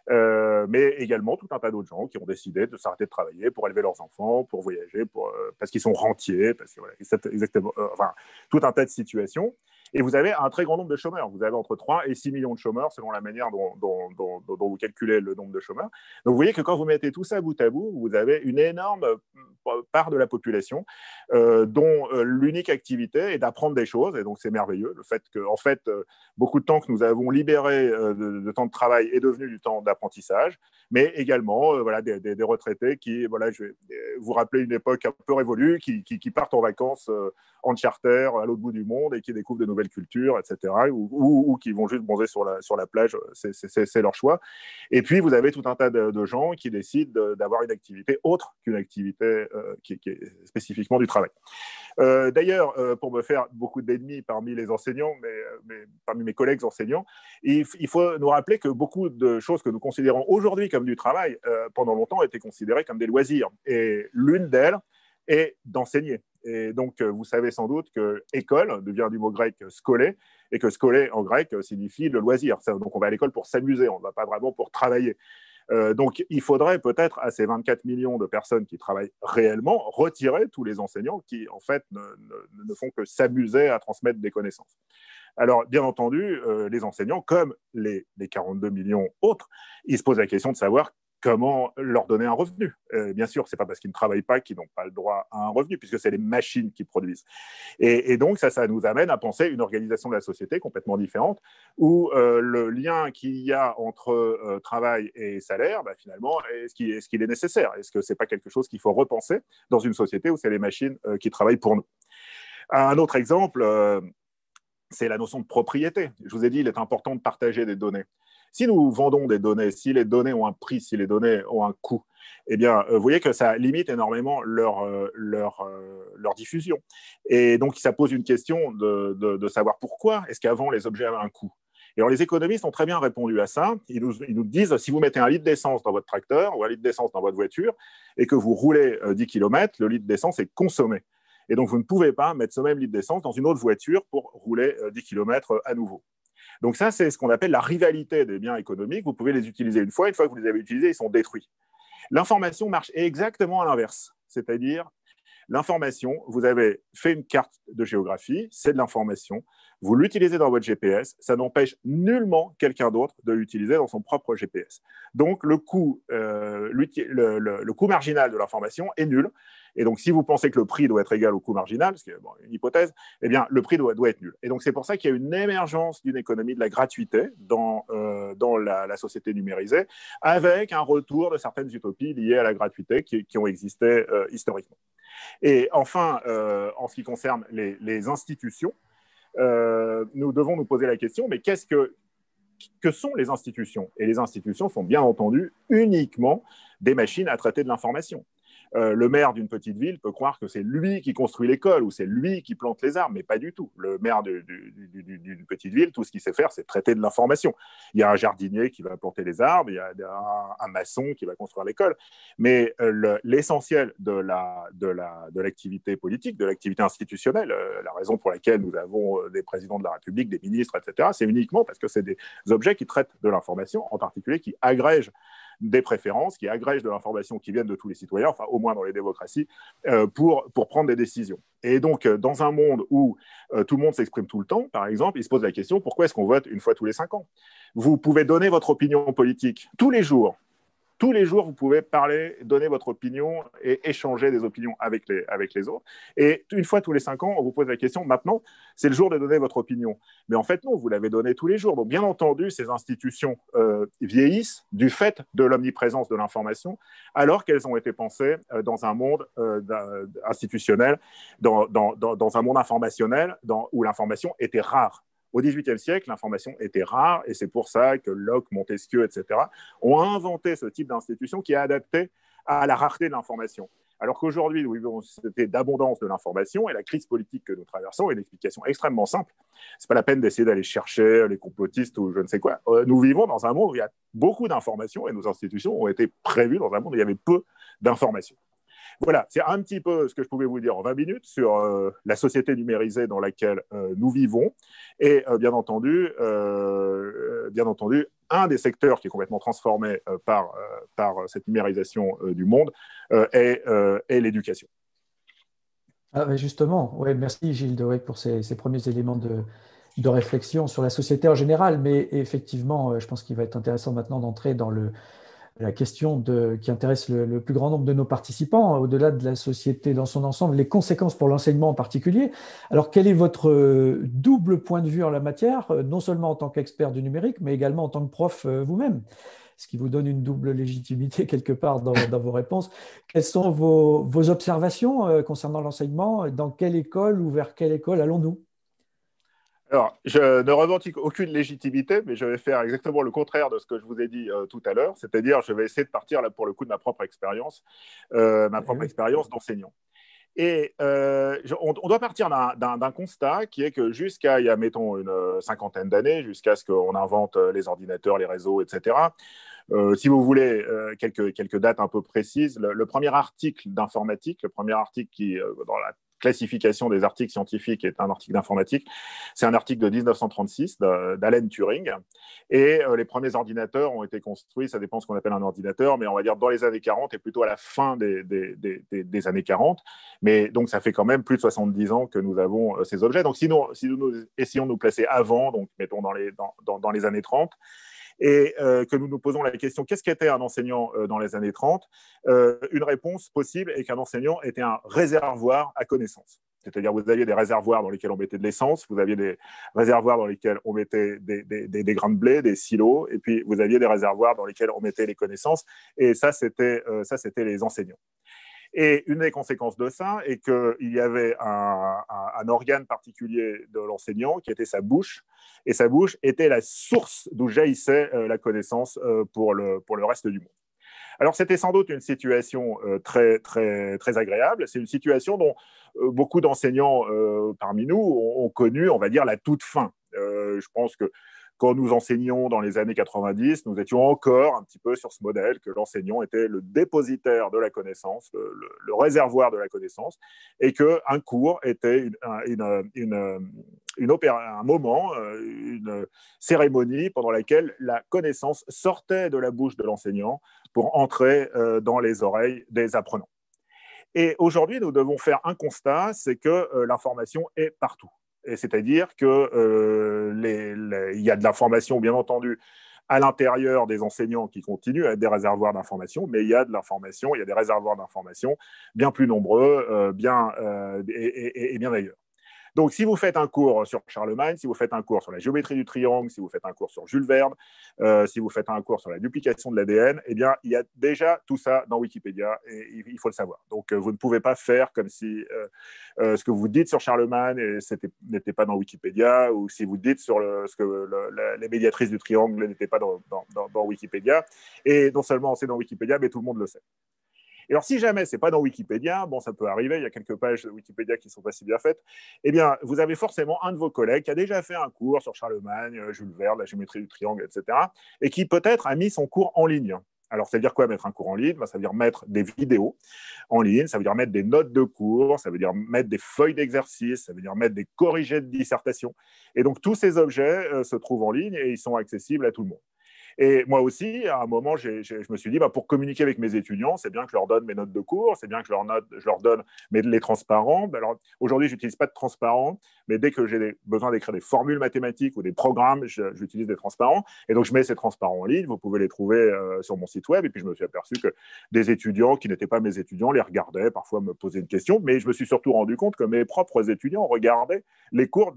Mais également tout un tas d'autres gens qui ont décidé de s'arrêter de travailler pour élever leurs enfants, pour voyager, parce qu'ils sont rentiers, parce que voilà, exactement, enfin, tout un tas de situations. Et vous avez un très grand nombre de chômeurs. Vous avez entre 3 et 6 millions de chômeurs selon la manière dont vous calculez le nombre de chômeurs. Donc vous voyez que quand vous mettez tout ça bout à bout, vous avez une énorme part de la population dont l'unique activité est d'apprendre des choses. Et donc c'est merveilleux. Le fait que, en fait, beaucoup de temps que nous avons libéré de temps de travail est devenu du temps d'apprentissage, mais également voilà, des retraités qui, voilà, je vais vous rappeler une époque un peu révolue, qui partent en vacances en charter à l'autre bout du monde et qui découvrent de nouvelles cultures, etc., ou qui vont juste bronzer sur la plage, c'est leur choix. Et puis, vous avez tout un tas de gens qui décident d'avoir une activité autre qu'une activité qui est spécifiquement du travail. D'ailleurs, pour me faire beaucoup d'ennemis parmi les enseignants, mais parmi mes collègues enseignants, il faut nous rappeler que beaucoup de choses que nous considérons aujourd'hui comme du travail, pendant longtemps, étaient considérées comme des loisirs. Et l'une d'elles est d'enseigner. Et donc, vous savez sans doute que école devient du mot grec skolé, et que skolé en grec signifie le loisir. Donc, on va à l'école pour s'amuser, on ne va pas vraiment pour travailler. Donc, il faudrait peut-être à ces 24 millions de personnes qui travaillent réellement retirer tous les enseignants qui, en fait, ne font que s'amuser à transmettre des connaissances. Alors, bien entendu, les enseignants, comme les 42 millions autres, ils se posent la question de savoir comment leur donner un revenu. Bien sûr, ce n'est pas parce qu'ils ne travaillent pas qu'ils n'ont pas le droit à un revenu, puisque c'est les machines qui produisent. Et donc, ça nous amène à penser une organisation de la société complètement différente, où le lien qu'il y a entre travail et salaire, finalement, est-ce qu'il est nécessaire? Est-ce que ce n'est pas quelque chose qu'il faut repenser dans une société où c'est les machines qui travaillent pour nous? Un autre exemple, c'est la notion de propriété. Je vous ai dit, il est important de partager des données. Si nous vendons des données, si les données ont un prix, si les données ont un coût, eh bien, vous voyez que ça limite énormément leur diffusion. Et donc, ça pose une question de savoir pourquoi est-ce qu'avant, les objets avaient un coût. Et alors, les économistes ont très bien répondu à ça. Ils nous disent, si vous mettez un litre d'essence dans votre tracteur ou un litre d'essence dans votre voiture et que vous roulez 10 km, le litre d'essence est consommé. Et donc, vous ne pouvez pas mettre ce même litre d'essence dans une autre voiture pour rouler 10 km à nouveau. Donc ça, c'est ce qu'on appelle la rivalité des biens économiques. Vous pouvez les utiliser une fois que vous les avez utilisés, ils sont détruits. L'information marche exactement à l'inverse. C'est-à-dire, l'information, vous avez fait une carte de géographie, c'est de l'information. Vous l'utilisez dans votre GPS, ça n'empêche nullement quelqu'un d'autre de l'utiliser dans son propre GPS. Donc, le coût marginal de l'information est nul. Et donc, si vous pensez que le prix doit être égal au coût marginal, ce qui est une hypothèse, eh bien, le prix doit être nul. Et donc, c'est pour ça qu'il y a une émergence d'une économie de la gratuité dans la société numérisée, avec un retour de certaines utopies liées à la gratuité qui ont existé historiquement. Et enfin, en ce qui concerne les institutions, nous devons nous poser la question, mais que sont les institutions? Et les institutions sont bien entendu uniquement des machines à traiter de l'information. Le maire d'une petite ville peut croire que c'est lui qui construit l'école ou c'est lui qui plante les arbres, mais pas du tout. Le maire d'une petite ville, tout ce qu'il sait faire, c'est traiter de l'information. Il y a un jardinier qui va planter les arbres, il y a un maçon qui va construire l'école, mais l'essentiel de l'activité politique, de l'activité institutionnelle, la raison pour laquelle nous avons des présidents de la République, des ministres, etc., c'est uniquement parce que c'est des objets qui traitent de l'information, en particulier qui agrègent des préférences, qui agrègent de l'information qui viennent de tous les citoyens, enfin au moins dans les démocraties, pour prendre des décisions. Et donc, dans un monde où tout le monde s'exprime tout le temps, par exemple, il se pose la question, pourquoi est-ce qu'on vote une fois tous les 5 ans? Vous pouvez donner votre opinion politique tous les jours. Tous les jours, vous pouvez parler, donner votre opinion et échanger des opinions avec les autres. Et une fois tous les 5 ans, on vous pose la question, maintenant, c'est le jour de donner votre opinion. Mais en fait, non, vous l'avez donnée tous les jours. Donc, bien entendu, ces institutions vieillissent du fait de l'omniprésence de l'information, alors qu'elles ont été pensées dans un monde institutionnel, dans un monde informationnel où l'information était rare. Au XVIIIe siècle, l'information était rare et c'est pour ça que Locke, Montesquieu, etc. ont inventé ce type d'institution qui est adapté à la rareté de l'information. Alors qu'aujourd'hui, nous vivons une société d'abondance de l'information et la crise politique que nous traversons est une explication extrêmement simple. Ce n'est pas la peine d'essayer d'aller chercher les complotistes ou je ne sais quoi. Nous vivons dans un monde où il y a beaucoup d'informations et nos institutions ont été prévues dans un monde où il y avait peu d'informations. Voilà, c'est un petit peu ce que je pouvais vous dire en 20 minutes sur la société numérisée dans laquelle nous vivons. Et bien entendu, un des secteurs qui est complètement transformé par cette numérisation du monde est l'éducation. Ah, justement, ouais, merci Gilles Deroy pour ces premiers éléments de réflexion sur la société en général. Mais effectivement, je pense qu'il va être intéressant maintenant d'entrer dans la question qui intéresse le plus grand nombre de nos participants, au-delà de la société dans son ensemble, les conséquences pour l'enseignement en particulier. Alors, quel est votre double point de vue en la matière, non seulement en tant qu'expert du numérique, mais également en tant que prof vous-même, ce qui vous donne une double légitimité quelque part dans vos réponses. Quelles sont vos observations concernant l'enseignement? Dans quelle école ou vers quelle école allons-nous? Alors, je ne revendique aucune légitimité, mais je vais faire exactement le contraire de ce que je vous ai dit tout à l'heure, c'est-à-dire je vais essayer de partir là pour le coup de ma propre expérience d'enseignant. Et on doit partir d'un constat qui est que jusqu'à, il y a, mettons, une cinquantaine d'années, jusqu'à ce qu'on invente les ordinateurs, les réseaux, etc., si vous voulez quelques dates un peu précises, le premier article d'informatique, le premier article qui, dans la classification des articles scientifiques est un article d'informatique. C'est un article de 1936 d'Alan Turing. Et les premiers ordinateurs ont été construits, ça dépend de ce qu'on appelle un ordinateur, mais on va dire dans les années 40 et plutôt à la fin des années 40. Mais donc, ça fait quand même plus de 70 ans que nous avons ces objets. Donc, si nous essayons de nous placer avant, donc mettons dans les années 30, et que nous nous posons la question qu'est-ce qu'était un enseignant dans les années 30, une réponse possible est qu'un enseignant était un réservoir à connaissances. C'est-à-dire vous aviez des réservoirs dans lesquels on mettait de l'essence, vous aviez des réservoirs dans lesquels on mettait des grains de blé, des silos, et puis vous aviez des réservoirs dans lesquels on mettait les connaissances, et ça, c'était les enseignants. Et une des conséquences de ça est qu'il y avait un organe particulier de l'enseignant qui était sa bouche, et sa bouche était la source d'où jaillissait la connaissance pour le reste du monde. Alors, c'était sans doute une situation très, très, très agréable. C'est une situation dont beaucoup d'enseignants parmi nous ont connu, on va dire, la toute fin. Je pense que quand nous enseignions dans les années 90, nous étions encore un petit peu sur ce modèle que l'enseignant était le dépositaire de la connaissance, le réservoir de la connaissance, et qu'un cours était un moment, une cérémonie pendant laquelle la connaissance sortait de la bouche de l'enseignant pour entrer dans les oreilles des apprenants. Et aujourd'hui, nous devons faire un constat, c'est que l'information est partout. C'est-à-dire qu'il y a de l'information, bien entendu, à l'intérieur des enseignants qui continuent à être des réservoirs d'information, mais il y a de l'information, il y a des réservoirs d'information bien plus nombreux et bien ailleurs. Donc, si vous faites un cours sur Charlemagne, si vous faites un cours sur la géométrie du triangle, si vous faites un cours sur Jules Verne, si vous faites un cours sur la duplication de l'ADN, eh bien, il y a déjà tout ça dans Wikipédia et il faut le savoir. Donc, vous ne pouvez pas faire comme si ce que vous dites sur Charlemagne n'était pas dans Wikipédia, ou si vous dites sur les médiatrices du triangle n'étaient pas dans Wikipédia. Et non seulement c'est dans Wikipédia, mais tout le monde le sait. Et alors, si jamais ce n'est pas dans Wikipédia, bon, ça peut arriver, il y a quelques pages de Wikipédia qui ne sont pas si bien faites, eh bien, vous avez forcément un de vos collègues qui a déjà fait un cours sur Charlemagne, Jules Verne, la géométrie du triangle, etc., et qui peut-être a mis son cours en ligne. Alors, ça veut dire quoi mettre un cours en ligne? Ça veut dire mettre des vidéos en ligne, ça veut dire mettre des notes de cours, ça veut dire mettre des feuilles d'exercice, ça veut dire mettre des corrigés de dissertation. Et donc, tous ces objets se trouvent en ligne et ils sont accessibles à tout le monde. Et moi aussi, à un moment, je me suis dit, pour communiquer avec mes étudiants, c'est bien que je leur donne mes notes de cours, c'est bien que je leur donne les transparents. Alors, aujourd'hui, je n'utilise pas de transparents, mais dès que j'ai besoin d'écrire des formules mathématiques ou des programmes, j'utilise des transparents. Et donc, je mets ces transparents en ligne. Vous pouvez les trouver sur mon site web. Et puis, je me suis aperçu que des étudiants qui n'étaient pas mes étudiants les regardaient, parfois me posaient une question. Mais je me suis surtout rendu compte que mes propres étudiants regardaient les cours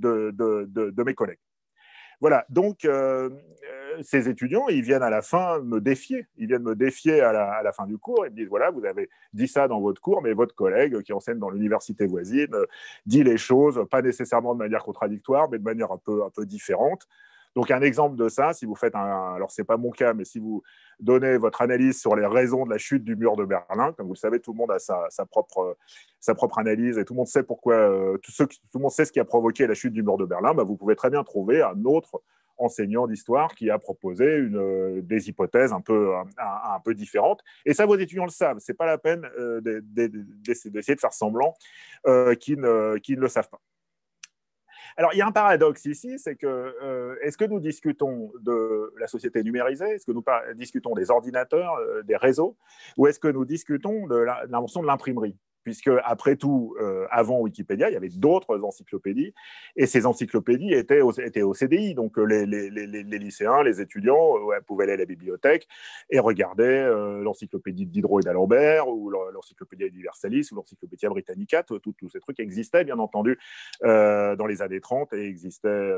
de mes collègues. Voilà, donc ces étudiants, ils viennent à la fin me défier. Ils viennent me défier à la fin du cours. Ils me disent, voilà, vous avez dit ça dans votre cours, mais votre collègue qui enseigne dans l'université voisine dit les choses, pas nécessairement de manière contradictoire, mais de manière un peu différente. Donc, un exemple de ça, si vous faites alors ce n'est pas mon cas, mais si vous donnez votre analyse sur les raisons de la chute du mur de Berlin, comme vous le savez, tout le monde a sa propre analyse et tout le monde sait pourquoi, tout le monde sait ce qui a provoqué la chute du mur de Berlin, vous pouvez très bien trouver un autre enseignant d'histoire qui a proposé des hypothèses un peu différentes. Et ça, vos étudiants le savent. Ce n'est pas la peine d'essayer de faire semblant qu'ils ne le savent pas. Alors, il y a un paradoxe ici, c'est que est-ce que nous discutons de la société numérisée? Est-ce que nous discutons des ordinateurs, des réseaux? Ou est-ce que nous discutons de l'invention de l'imprimerie? Puisque, après tout, avant Wikipédia, il y avait d'autres encyclopédies, et ces encyclopédies étaient au CDI. Donc, les lycéens, les étudiants pouvaient aller à la bibliothèque et regarder l'encyclopédie de Diderot et d'Alembert, ou l'encyclopédia Universalis, ou l'encyclopédia Britannica. Tous ces trucs existaient, bien entendu, dans les années 30 et existaient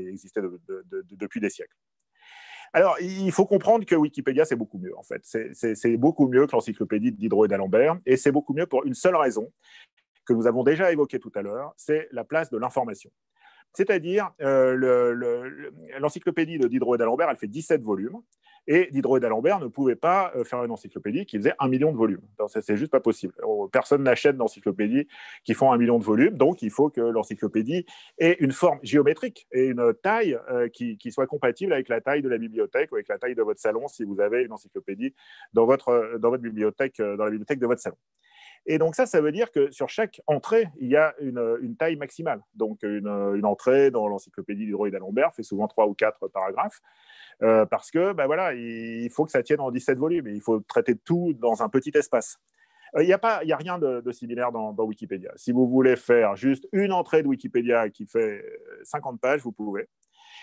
depuis des siècles. Alors, il faut comprendre que Wikipédia, c'est beaucoup mieux, en fait. C'est beaucoup mieux que l'encyclopédie de Diderot et d'Alembert, et c'est beaucoup mieux pour une seule raison, que nous avons déjà évoquée tout à l'heure, c'est la place de l'information. C'est-à-dire, l'encyclopédie de Diderot et d'Alembert, elle fait 17 volumes, et Diderot et d'Alembert ne pouvaient pas faire une encyclopédie qui faisait 1 million de volumes. C'est juste pas possible. Personne n'achète d'encyclopédies qui font 1 million de volumes, donc il faut que l'encyclopédie ait une forme géométrique et une taille qui soit compatible avec la taille de la bibliothèque ou avec la taille de votre salon si vous avez une encyclopédie dans votre bibliothèque, dans la bibliothèque de votre salon. Et donc ça veut dire que sur chaque entrée, il y a une taille maximale. Donc une entrée dans l'encyclopédie Diderot et d'Alembert fait souvent 3 ou 4 paragraphes, parce que voilà, il faut que ça tienne en 17 volumes, et il faut traiter tout dans un petit espace. Il n'y a rien de similaire dans Wikipédia. Si vous voulez faire juste une entrée de Wikipédia qui fait 50 pages, vous pouvez.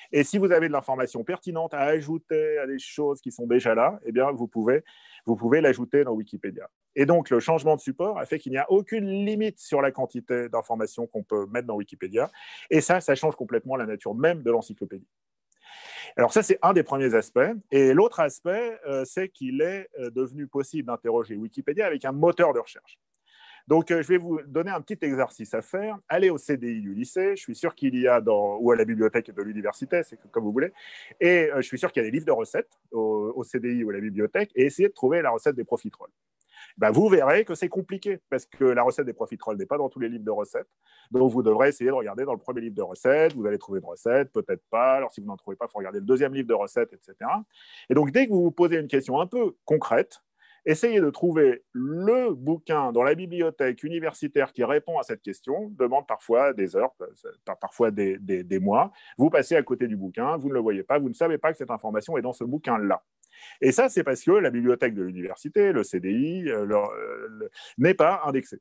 Et si vous avez de l'information pertinente à ajouter à des choses qui sont déjà là, eh bien, vous pouvez l'ajouter dans Wikipédia. Et donc, le changement de support a fait qu'il n'y a aucune limite sur la quantité d'informations qu'on peut mettre dans Wikipédia. Et ça change complètement la nature même de l'encyclopédie. Alors ça, c'est un des premiers aspects. Et l'autre aspect, c'est qu'il est devenu possible d'interroger Wikipédia avec un moteur de recherche. Donc, je vais vous donner un petit exercice à faire. Allez au CDI du lycée, je suis sûr qu'il y a ou à la bibliothèque de l'université, c'est comme vous voulez, et je suis sûr qu'il y a des livres de recettes au CDI ou à la bibliothèque, et essayez de trouver la recette des profiteroles. Ben, vous verrez que c'est compliqué, parce que la recette des profiteroles n'est pas dans tous les livres de recettes, donc vous devrez essayer de regarder dans le premier livre de recettes, vous allez trouver une recette, peut-être pas, alors si vous n'en trouvez pas, il faut regarder le deuxième livre de recettes, etc. Et donc, dès que vous vous posez une question un peu concrète, essayez de trouver le bouquin dans la bibliothèque universitaire qui répond à cette question, demande parfois des heures, parfois des mois. Vous passez à côté du bouquin, vous ne le voyez pas, vous ne savez pas que cette information est dans ce bouquin-là. Et ça, c'est parce que la bibliothèque de l'université, le CDI, n'est pas indexée.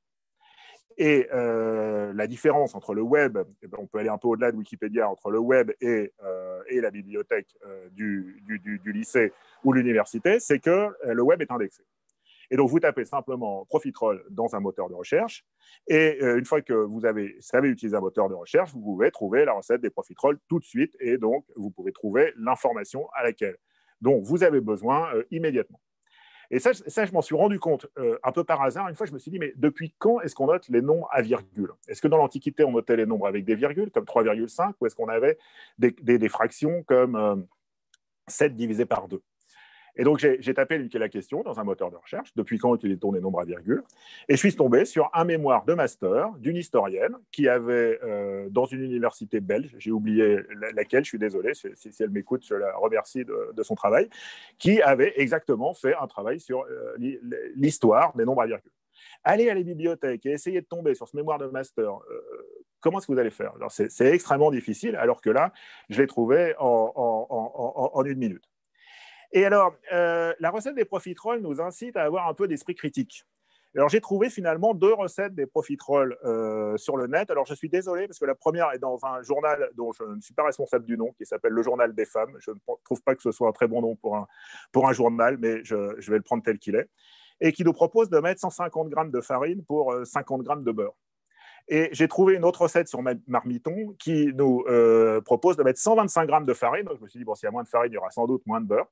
Et la différence entre le web, on peut aller un peu au-delà de Wikipédia, entre le web et la bibliothèque du lycée ou l'université, c'est que le web est indexé. Et donc, vous tapez simplement profiterole dans un moteur de recherche. Et une fois que vous savez utiliser un moteur de recherche, vous pouvez trouver la recette des profiteroles tout de suite. Et donc, vous pouvez trouver l'information dont vous avez besoin immédiatement. Et ça, je m'en suis rendu compte un peu par hasard. Une fois, je me suis dit, mais depuis quand est-ce qu'on note les nombres à virgule? Est-ce que dans l'Antiquité, on notait les nombres avec des virgules, comme 3,5, ou est-ce qu'on avait des fractions comme 7 divisé par 2? Et donc, j'ai tapé la question dans un moteur de recherche, depuis quand utilise-t-on les nombres à virgule? Et je suis tombé sur un mémoire de master d'une historienne qui avait, dans une université belge, j'ai oublié laquelle, je suis désolé, si elle m'écoute, je la remercie de son travail, qui avait exactement fait un travail sur l'histoire des nombres à virgule. Allez à la bibliothèque et essayez de tomber sur ce mémoire de master. Comment est-ce que vous allez faire? Alors, c'est extrêmement difficile, alors que là, je l'ai trouvé en une minute. Et alors, la recette des profiteroles nous incite à avoir un peu d'esprit critique. Alors, j'ai trouvé finalement 2 recettes des profiteroles sur le net. Alors, je suis désolé parce que la première est dans un journal dont je ne suis pas responsable du nom, qui s'appelle Le Journal des Femmes. Je ne trouve pas que ce soit un très bon nom pour un journal, mais je vais le prendre tel qu'il est. Et qui nous propose de mettre 150 grammes de farine pour 50 grammes de beurre. Et j'ai trouvé une autre recette sur Marmiton qui nous propose de mettre 125 grammes de farine. Donc, je me suis dit, bon, s'il y a moins de farine, il y aura sans doute moins de beurre.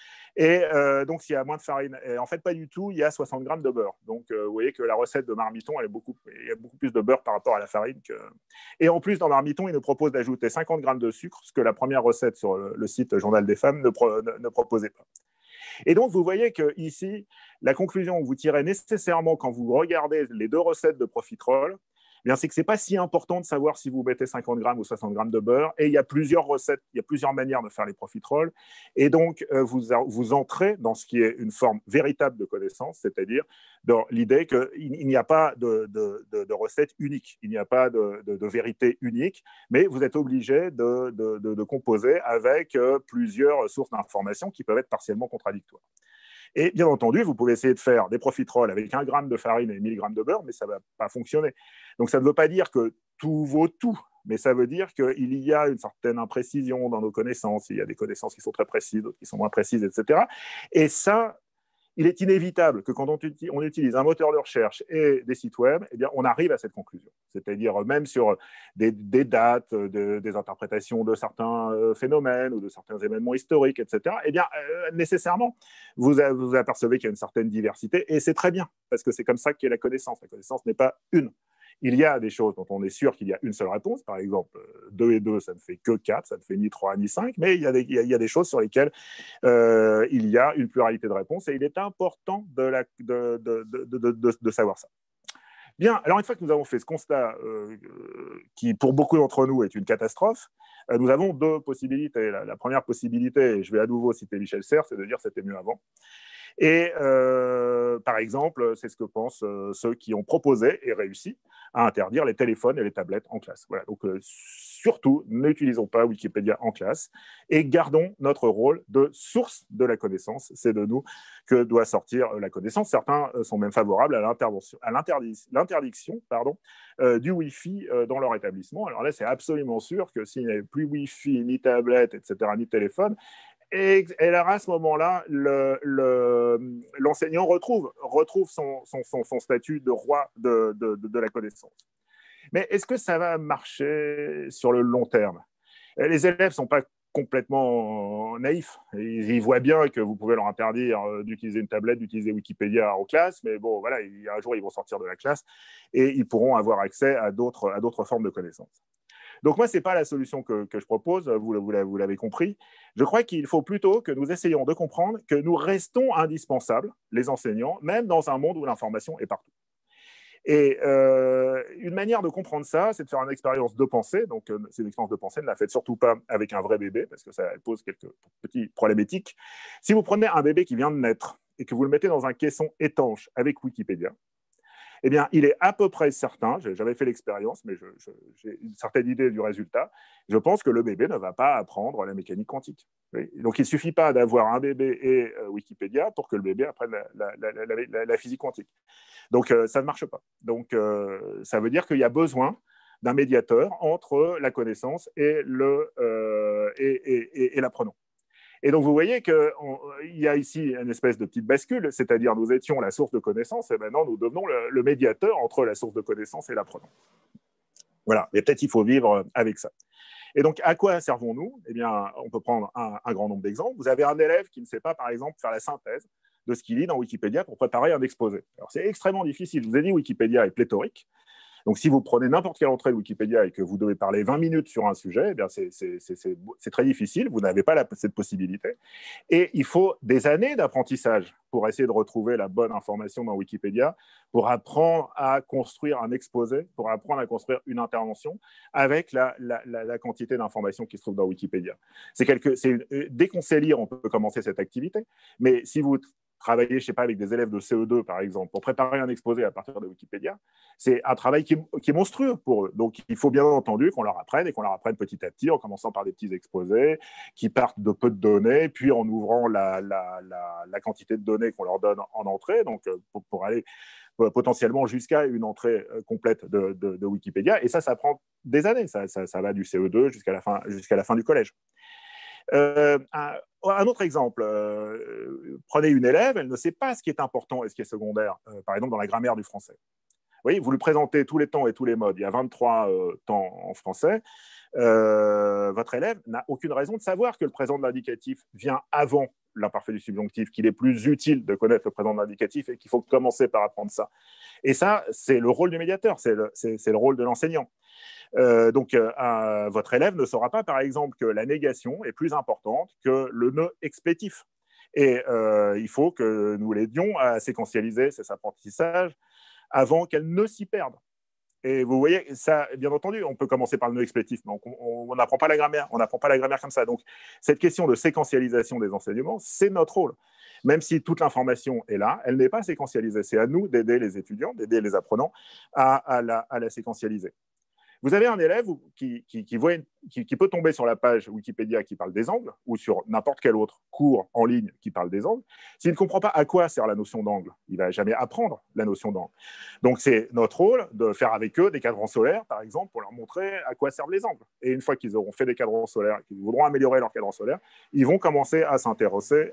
Et donc, s'il y a moins de farine, et en fait, pas du tout, il y a 60 grammes de beurre. Donc, vous voyez que la recette de Marmiton, il y a beaucoup plus de beurre par rapport à la farine. Et en plus, dans Marmiton, il nous propose d'ajouter 50 grammes de sucre, ce que la première recette sur le site Journal des Femmes ne proposait pas. Et donc, vous voyez qu'ici, la conclusion que vous tirez nécessairement quand vous regardez les 2 recettes de profiterole, c'est que ce n'est pas si important de savoir si vous mettez 50 grammes ou 60 grammes de beurre. Et il y a plusieurs recettes, il y a plusieurs manières de faire les profiteroles. Et donc, vous entrez dans ce qui est une forme véritable de connaissance, c'est-à-dire dans l'idée qu'il n'y a pas de recette unique, il n'y a pas de vérité unique, mais vous êtes obligé de composer avec plusieurs sources d'informations qui peuvent être partiellement contradictoires. Et bien entendu, vous pouvez essayer de faire des profiteroles avec 1 gramme de farine et 1000 grammes de beurre, mais ça ne va pas fonctionner. Donc, ça ne veut pas dire que tout vaut tout, mais ça veut dire qu'il y a une certaine imprécision dans nos connaissances. Il y a des connaissances qui sont très précises, d'autres qui sont moins précises, etc. Et ça, il est inévitable que quand on utilise un moteur de recherche et des sites web, eh bien, on arrive à cette conclusion. C'est-à-dire même sur des dates, des interprétations de certains phénomènes ou de certains événements historiques, etc., eh bien, nécessairement, vous apercevez qu'il y a une certaine diversité, et c'est très bien, parce que c'est comme ça qu'est la connaissance. La connaissance n'est pas une. Il y a des choses dont on est sûr qu'il y a une seule réponse. Par exemple, 2 et 2, ça ne fait que 4, ça ne fait ni 3 ni 5, mais il y a des choses sur lesquelles il y a une pluralité de réponses, et il est important de savoir ça. Bien, alors une fois que nous avons fait ce constat qui, pour beaucoup d'entre nous, est une catastrophe, nous avons 2 possibilités. La première possibilité, et je vais à nouveau citer Michel Serres, c'est de dire que c'était mieux avant. Et par exemple, c'est ce que pensent ceux qui ont proposé et réussi à interdire les téléphones et les tablettes en classe. Voilà. Donc, surtout, n'utilisons pas Wikipédia en classe et gardons notre rôle de source de la connaissance. C'est de nous que doit sortir la connaissance. Certains sont même favorables à l'interdiction du Wi-Fi dans leur établissement. Alors là, c'est absolument sûr que s'il n'y avait plus Wi-Fi, ni tablette, etc., ni téléphone, et alors à ce moment-là, l'enseignant retrouve son statut de roi de la connaissance. Mais est-ce que ça va marcher sur le long terme? Les élèves ne sont pas complètement naïfs. Ils voient bien que vous pouvez leur interdire d'utiliser une tablette, d'utiliser Wikipédia en classe, mais bon, voilà, un jour, ils vont sortir de la classe et ils pourront avoir accès à d'autres formes de connaissances. Donc moi, ce n'est pas la solution que je propose, vous l'avez compris. Je crois qu'il faut plutôt que nous essayions de comprendre que nous restons indispensables, les enseignants, même dans un monde où l'information est partout. Et une manière de comprendre ça, c'est de faire une expérience de pensée. Donc, cette expérience de pensée, ne la faites surtout pas avec un vrai bébé, parce que ça pose quelques petits problèmes éthiques. Si vous prenez un bébé qui vient de naître et que vous le mettez dans un caisson étanche avec Wikipédia, eh bien, il est à peu près certain, j'avais fait l'expérience, mais j'ai une certaine idée du résultat, je pense que le bébé ne va pas apprendre la mécanique quantique. Oui. Donc, il ne suffit pas d'avoir un bébé et Wikipédia pour que le bébé apprenne la physique quantique. Donc, ça ne marche pas. Donc, ça veut dire qu'il y a besoin d'un médiateur entre la connaissance et l'apprenant. Et donc, vous voyez qu'il y a ici une espèce de petite bascule, c'est-à-dire nous étions la source de connaissances et maintenant nous devenons le médiateur entre la source de connaissances et l'apprenant. Voilà, mais peut-être il faut vivre avec ça. Et donc, à quoi servons-nous? Eh bien, on peut prendre un grand nombre d'exemples. Vous avez un élève qui ne sait pas, par exemple, faire la synthèse de ce qu'il lit dans Wikipédia pour préparer un exposé. Alors, c'est extrêmement difficile. Je vous ai dit, Wikipédia est pléthorique. Donc, si vous prenez n'importe quelle entrée de Wikipédia et que vous devez parler 20 minutes sur un sujet, eh bien c'est très difficile. Vous n'avez pas cette possibilité. Et il faut des années d'apprentissage pour essayer de retrouver la bonne information dans Wikipédia, pour apprendre à construire un exposé, pour apprendre à construire une intervention avec la quantité d'informations qui se trouve dans Wikipédia. Dès qu'on sait lire, on peut commencer cette activité. Mais si vous travailler, je ne sais pas, avec des élèves de CE2, par exemple, pour préparer un exposé à partir de Wikipédia, c'est un travail qui est monstrueux pour eux. Donc, il faut bien entendu qu'on leur apprenne et qu'on leur apprenne petit à petit, en commençant par des petits exposés qui partent de peu de données, puis en ouvrant la quantité de données qu'on leur donne en entrée, donc pour aller potentiellement jusqu'à une entrée complète de Wikipédia. Et ça prend des années. Ça va du CE2 jusqu'à la fin du collège. Un autre exemple, prenez une élève, elle ne sait pas ce qui est important et ce qui est secondaire, par exemple dans la grammaire du français. Oui, vous lui présentez tous les temps et tous les modes, il y a 23 temps en français, votre élève n'a aucune raison de savoir que le présent de l'indicatif vient avant l'imparfait du subjonctif, qu'il est plus utile de connaître le présent de l'indicatif et qu'il faut commencer par apprendre ça. Et ça, c'est le rôle du médiateur, c'est le rôle de l'enseignant. Donc, votre élève ne saura pas, par exemple, que la négation est plus importante que le ne explétif. Et il faut que nous l'aidions à séquentialiser ces apprentissages avant qu'elle ne s'y perde. Et vous voyez, ça, bien entendu, on peut commencer par le nœud explétif, mais on n'apprend pas la grammaire. On n'apprend pas la grammaire comme ça. Donc, cette question de séquentialisation des enseignements, c'est notre rôle. Même si toute l'information est là, elle n'est pas séquentialisée. C'est à nous d'aider les étudiants, d'aider les apprenants à la séquentialiser. Vous avez un élève qui peut tomber sur la page Wikipédia qui parle des angles ou sur n'importe quel autre cours en ligne qui parle des angles. S'il ne comprend pas à quoi sert la notion d'angle, il ne va jamais apprendre la notion d'angle. Donc, c'est notre rôle de faire avec eux des cadrans solaires, par exemple, pour leur montrer à quoi servent les angles. Et une fois qu'ils auront fait des cadrans solaires, qu'ils voudront améliorer leurs cadrans solaires, ils vont commencer à s'intéresser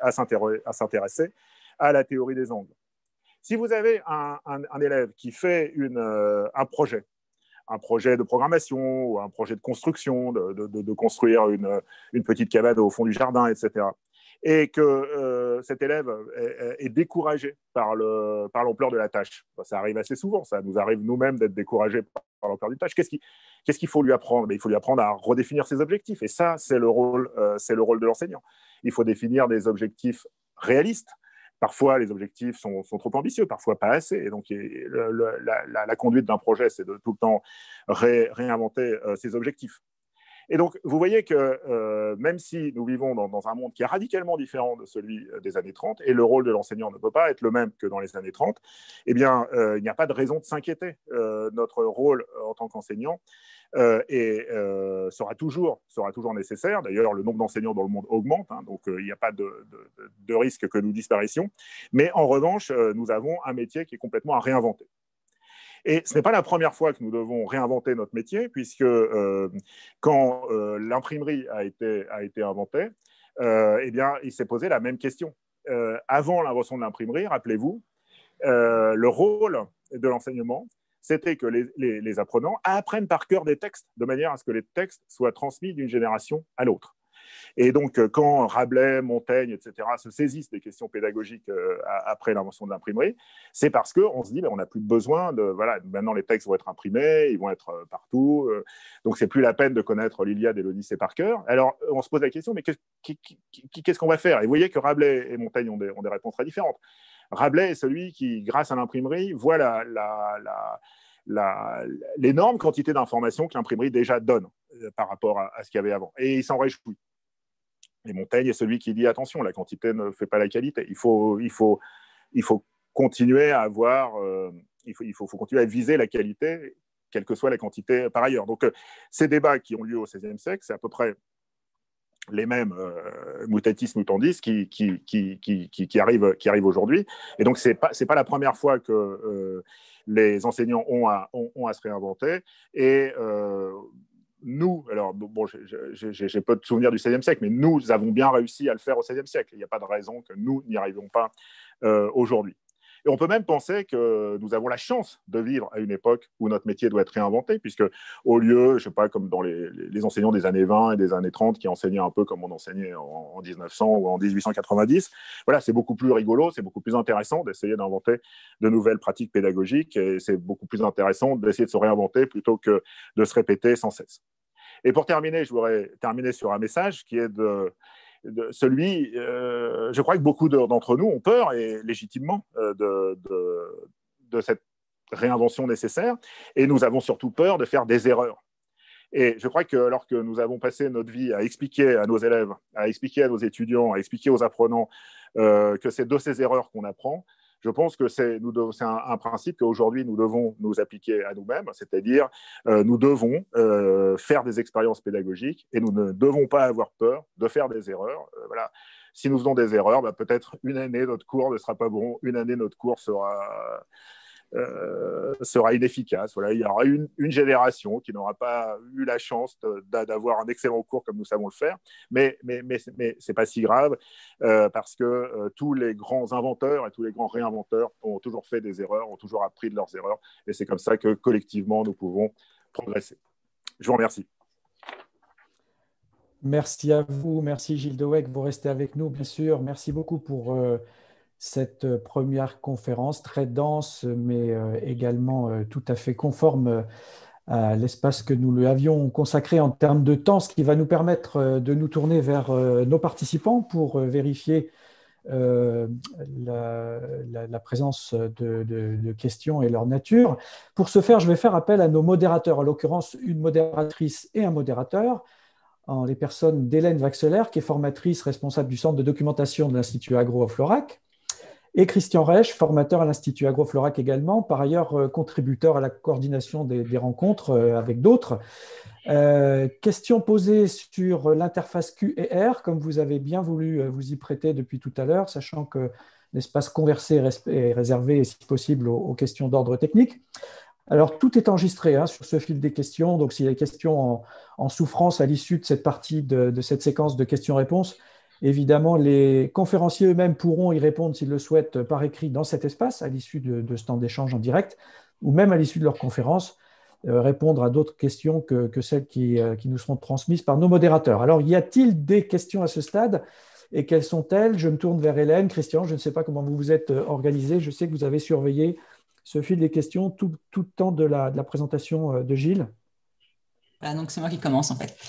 à la théorie des angles. Si vous avez un élève qui fait un projet de programmation ou un projet de construction, de construire une petite cabane au fond du jardin, etc. Et que cet élève est découragé par l'ampleur de la tâche. Ça arrive assez souvent, ça nous arrive nous-mêmes d'être découragés par l'ampleur d'une tâche. Qu'est-ce qu'il faut lui apprendre? Il faut lui apprendre à redéfinir ses objectifs. Et ça, c'est le rôle de l'enseignant. Il faut définir des objectifs réalistes. Parfois, les objectifs sont trop ambitieux, parfois pas assez. Et donc, la conduite d'un projet, c'est de tout le temps réinventer ses objectifs. Et donc, vous voyez que même si nous vivons dans un monde qui est radicalement différent de celui des années 30, et le rôle de l'enseignant ne peut pas être le même que dans les années 30, eh bien, il n'y a pas de raison de s'inquiéter. Notre rôle en tant qu'enseignant sera toujours nécessaire. D'ailleurs, le nombre d'enseignants dans le monde augmente, hein, donc il n'y a pas de risque que nous disparaissions. Mais en revanche, nous avons un métier qui est complètement à réinventer. Et ce n'est pas la première fois que nous devons réinventer notre métier, puisque quand l'imprimerie a été inventée, eh bien, il s'est posé la même question. Avant l'invention de l'imprimerie, rappelez-vous, le rôle de l'enseignement, c'était que les apprenants apprennent par cœur des textes, de manière à ce que les textes soient transmis d'une génération à l'autre. Et donc, quand Rabelais, Montaigne, etc., se saisissent des questions pédagogiques après l'invention de l'imprimerie, c'est parce qu'on se dit, on n'a plus besoin de... Voilà, maintenant, les textes vont être imprimés, ils vont être partout, donc c'est plus la peine de connaître l'Iliade et l'Odyssée par cœur. Alors, on se pose la question, mais qu'est-ce qu'on va faire? Et vous voyez que Rabelais et Montaigne ont des réponses très différentes. Rabelais est celui qui, grâce à l'imprimerie, voit l'énorme quantité d'informations que l'imprimerie déjà donne par rapport à ce qu'il y avait avant. Et il s'en réjouit. Et Montaigne est celui qui dit attention, la quantité ne fait pas la qualité. Il faut continuer à avoir, il faut continuer à viser la qualité, quelle que soit la quantité par ailleurs. Donc, ces débats qui ont lieu au XVIe siècle, c'est à peu près les mêmes mutatis mutandis qui arrivent aujourd'hui. Et donc, c'est pas la première fois que les enseignants ont à se réinventer. Et nous, alors bon, j'ai peu de souvenirs du XVIe siècle, mais nous avons bien réussi à le faire au XVIe siècle. Il n'y a pas de raison que nous n'y arrivions pas aujourd'hui. Et on peut même penser que nous avons la chance de vivre à une époque où notre métier doit être réinventé, puisque au lieu, je ne sais pas, comme dans les enseignants des années 20 et des années 30 qui enseignaient un peu comme on enseignait en 1900 ou en 1890, voilà, c'est beaucoup plus rigolo, c'est beaucoup plus intéressant d'essayer d'inventer de nouvelles pratiques pédagogiques, et c'est beaucoup plus intéressant d'essayer de se réinventer plutôt que de se répéter sans cesse. Et pour terminer, je voudrais terminer sur un message qui est celui, je crois que beaucoup d'entre nous ont peur, et légitimement, de cette réinvention nécessaire, et nous avons surtout peur de faire des erreurs. Et je crois que lorsque nous avons passé notre vie à expliquer à nos élèves, à expliquer à nos étudiants, à expliquer aux apprenants que c'est de ces erreurs qu'on apprend, je pense que c'est un principe qu'aujourd'hui nous devons nous appliquer à nous-mêmes, c'est-à-dire nous devons faire des expériences pédagogiques et nous ne devons pas avoir peur de faire des erreurs. Voilà. Si nous faisons des erreurs, peut-être une année notre cours ne sera pas bon, une année notre cours sera inefficace. Voilà, il y aura une génération qui n'aura pas eu la chance d'avoir un excellent cours comme nous savons le faire, mais c'est pas si grave parce que tous les grands inventeurs et tous les grands réinventeurs ont toujours fait des erreurs, ont toujours appris de leurs erreurs, et c'est comme ça que collectivement nous pouvons progresser. Je vous remercie. Merci à vous, merci Gilles Deweck, vous restez avec nous bien sûr. Merci beaucoup pour cette première conférence très dense, mais également tout à fait conforme à l'espace que nous lui avions consacré en termes de temps, ce qui va nous permettre de nous tourner vers nos participants pour vérifier la présence de questions et leur nature. Pour ce faire, je vais faire appel à nos modérateurs, en l'occurrence une modératrice et un modérateur, en les personnes d'Hélène Vaxelaire, qui est formatrice responsable du centre de documentation de l'Institut Agro-Florac, et Christian Reich, formateur à l'Institut Agro-Florac également, par ailleurs contributeur à la coordination des rencontres avec d'autres. Question posée sur l'interface Q et R, comme vous avez bien voulu vous y prêter depuis tout à l'heure, sachant que l'espace conversé est réservé, si possible, aux questions d'ordre technique. Alors, tout est enregistré sur ce fil des questions, donc s'il y a des questions en souffrance à l'issue de cette partie de cette séquence de questions-réponses, évidemment, les conférenciers eux-mêmes pourront y répondre s'ils le souhaitent par écrit dans cet espace, à l'issue de ce temps d'échange en direct, ou même à l'issue de leur conférence, répondre à d'autres questions que celles qui nous seront transmises par nos modérateurs. Alors, y a-t-il des questions à ce stade? Et quelles sont-elles? Je me tourne vers Hélène. Christian, je ne sais pas comment vous vous êtes organisé. Je sais que vous avez surveillé ce fil des questions tout le temps de la présentation de Gilles. Voilà, donc c'est moi qui commence en fait.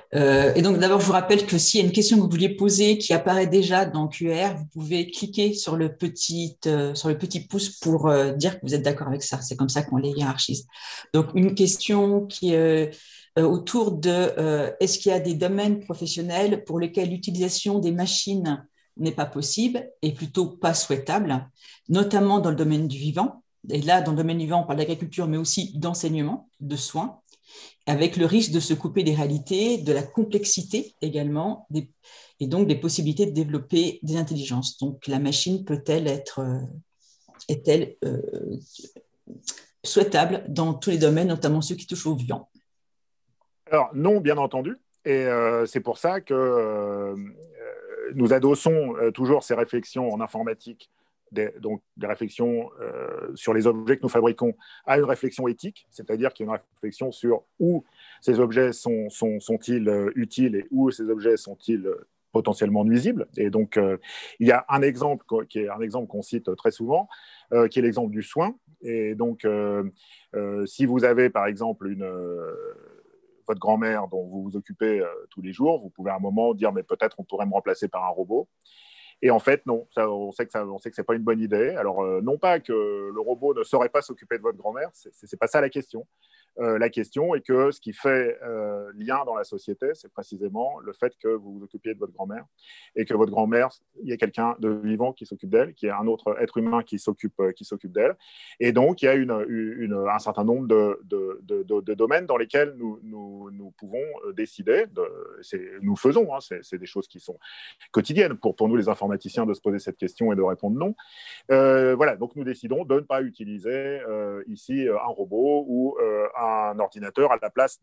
Et donc, d'abord, je vous rappelle que s'il y a une question que vous vouliez poser qui apparaît déjà dans QR, vous pouvez cliquer sur le petit pouce pour dire que vous êtes d'accord avec ça. C'est comme ça qu'on les hiérarchise. Donc, une question qui est autour de est-ce qu'il y a des domaines professionnels pour lesquels l'utilisation des machines n'est pas possible et plutôt pas souhaitable, notamment dans le domaine du vivant. Et là, dans le domaine du vivant, on parle d'agriculture, mais aussi d'enseignement, de soins, avec le risque de se couper des réalités, de la complexité également, et donc des possibilités de développer des intelligences. Donc, la machine est-elle souhaitable dans tous les domaines, notamment ceux qui touchent au vivant? Alors, non, bien entendu. Et c'est pour ça que nous adossons toujours ces réflexions en informatique, donc des réflexions sur les objets que nous fabriquons, à une réflexion éthique, c'est-à-dire qu'il y a une réflexion sur où ces objets sont-ils utiles et où ces objets sont-ils potentiellement nuisibles. Et donc, il y a un exemple qui est un exemple qu'on cite très souvent, qui est l'exemple du soin. Et donc, si vous avez, par exemple, votre grand-mère dont vous vous occupez tous les jours, vous pouvez à un moment dire, mais peut-être on pourrait me remplacer par un robot. Et en fait, non, on sait que ce n'est pas une bonne idée. Alors, non pas que le robot ne saurait pas s'occuper de votre grand-mère, ce n'est pas ça la question. La question est que ce qui fait lien dans la société, c'est précisément le fait que vous vous occupiez de votre grand-mère et que votre grand-mère, il y a quelqu'un de vivant qui s'occupe d'elle, qu'il y a un autre être humain qui s'occupe d'elle. Et donc, il y a un certain nombre de domaines dans lesquels nous pouvons décider. Nous faisons, hein, c'est des choses qui sont quotidiennes pour nous les informaticiens de se poser cette question et de répondre non. Voilà, donc nous décidons de ne pas utiliser ici un robot ou un ordinateur à la place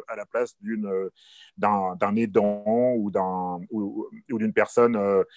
d'un aidant ou d'une personne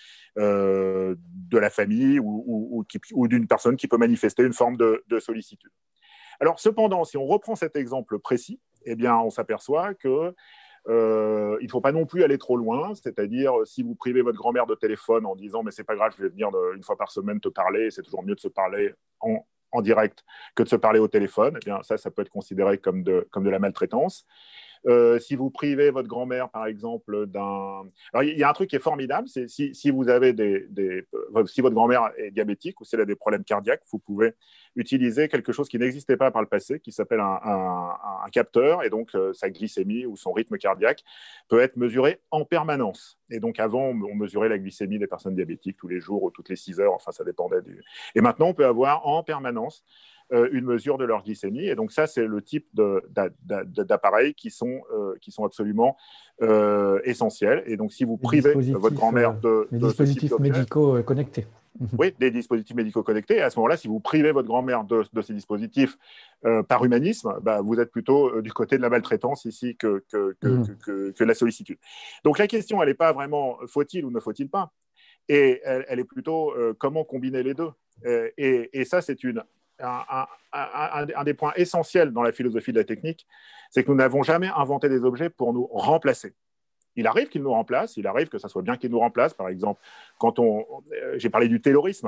de la famille ou d'une personne qui peut manifester une forme de sollicitude. Alors cependant, si on reprend cet exemple précis, eh bien, on s'aperçoit que il ne faut pas non plus aller trop loin, c'est-à-dire si vous privez votre grand-mère de téléphone en disant mais c'est pas grave, je vais venir une fois par semaine te parler, c'est toujours mieux de se parler en direct que de se parler au téléphone, eh bien ça peut être considéré comme de la maltraitance. Si vous privez votre grand-mère, par exemple, d'un... Alors, il y a un truc qui est formidable, c'est si vous avez si votre grand-mère est diabétique ou si elle a des problèmes cardiaques, vous pouvez utiliser quelque chose qui n'existait pas par le passé, qui s'appelle un capteur, et donc sa glycémie ou son rythme cardiaque peut être mesuré en permanence. Et donc, avant, on mesurait la glycémie des personnes diabétiques tous les jours ou toutes les 6 heures, enfin, ça dépendait du... Et maintenant, on peut avoir en permanence une mesure de leur glycémie. Et donc ça, c'est le type d'appareils qui sont absolument essentiels. Et donc, si vous privez votre grand-mère de les dispositifs médicaux connectés. Oui, des dispositifs médicaux connectés. Et à ce moment-là, si vous privez votre grand-mère de ces dispositifs par humanisme, vous êtes plutôt du côté de la maltraitance ici que de la sollicitude. Donc la question, elle n'est pas vraiment faut-il ou ne faut-il pas. Et elle est plutôt comment combiner les deux. Et ça, c'est un des points essentiels dans la philosophie de la technique, c'est que nous n'avons jamais inventé des objets pour nous remplacer. Il arrive qu'ils nous remplacent, il arrive que ça soit bien qu'ils nous remplacent. Par exemple, quand j'ai parlé du taylorisme,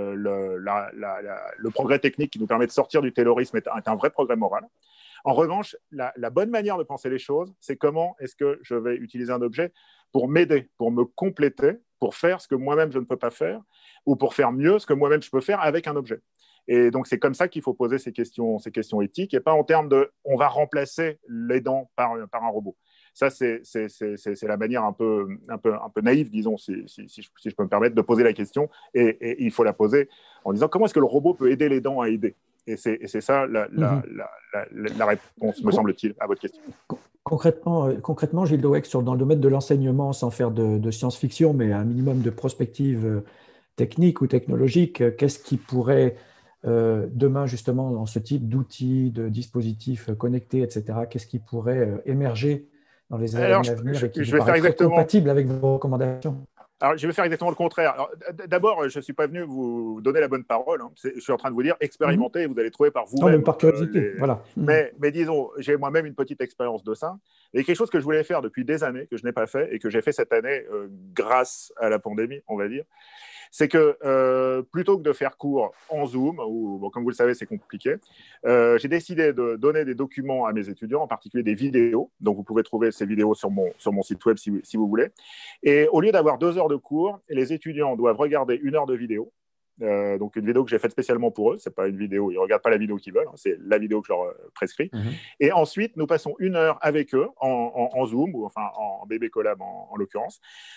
le progrès technique qui nous permet de sortir du taylorisme est un vrai progrès moral. En revanche, la bonne manière de penser les choses, c'est comment est-ce que je vais utiliser un objet pour m'aider, pour me compléter, pour faire ce que moi-même je ne peux pas faire, ou pour faire mieux ce que moi-même je peux faire avec un objet. Et donc, c'est comme ça qu'il faut poser ces questions éthiques, et pas en termes de « on va remplacer l'aidant par un robot ». Ça, c'est la manière un peu naïve, disons, si je peux me permettre, de poser la question. Et il faut la poser en disant comment est-ce que le robot peut aider l'aidant à aider. Et c'est ça la réponse, me semble-t-il, à votre question. Concrètement, Gilles Dowex, dans le domaine de l'enseignement, sans faire de science-fiction, mais un minimum de prospective technique ou technologique, qu'est-ce qui pourrait, demain, justement, dans ce type d'outils, de dispositifs connectés, etc., qu'est-ce qui pourrait émerger dans les années à venir et qui vous paraît compatible avec vos recommandations? Alors, je vais faire exactement le contraire. D'abord, je ne suis pas venu vous donner la bonne parole. Hein. Je suis en train de vous dire expérimentez et vous allez trouver par vous-même. Même par curiosité, voilà. Mais disons, j'ai moi-même une petite expérience de ça. Et quelque chose que je voulais faire depuis des années, que je n'ai pas fait et que j'ai fait cette année grâce à la pandémie, on va dire, c'est que plutôt que de faire cours en Zoom, où, bon, comme vous le savez, c'est compliqué, j'ai décidé de donner des documents à mes étudiants, en particulier des vidéos. Donc, vous pouvez trouver ces vidéos sur mon site web si vous voulez. Et au lieu d'avoir 2 heures de cours, les étudiants doivent regarder 1 heure de vidéo. Donc, une vidéo que j'ai faite spécialement pour eux. Ce n'est pas une vidéo, ils ne regardent pas la vidéo qu'ils veulent, hein, c'est la vidéo que je leur prescris. Et ensuite, nous passons 1 heure avec eux en Zoom, ou enfin en BB Collab en l'occurrence.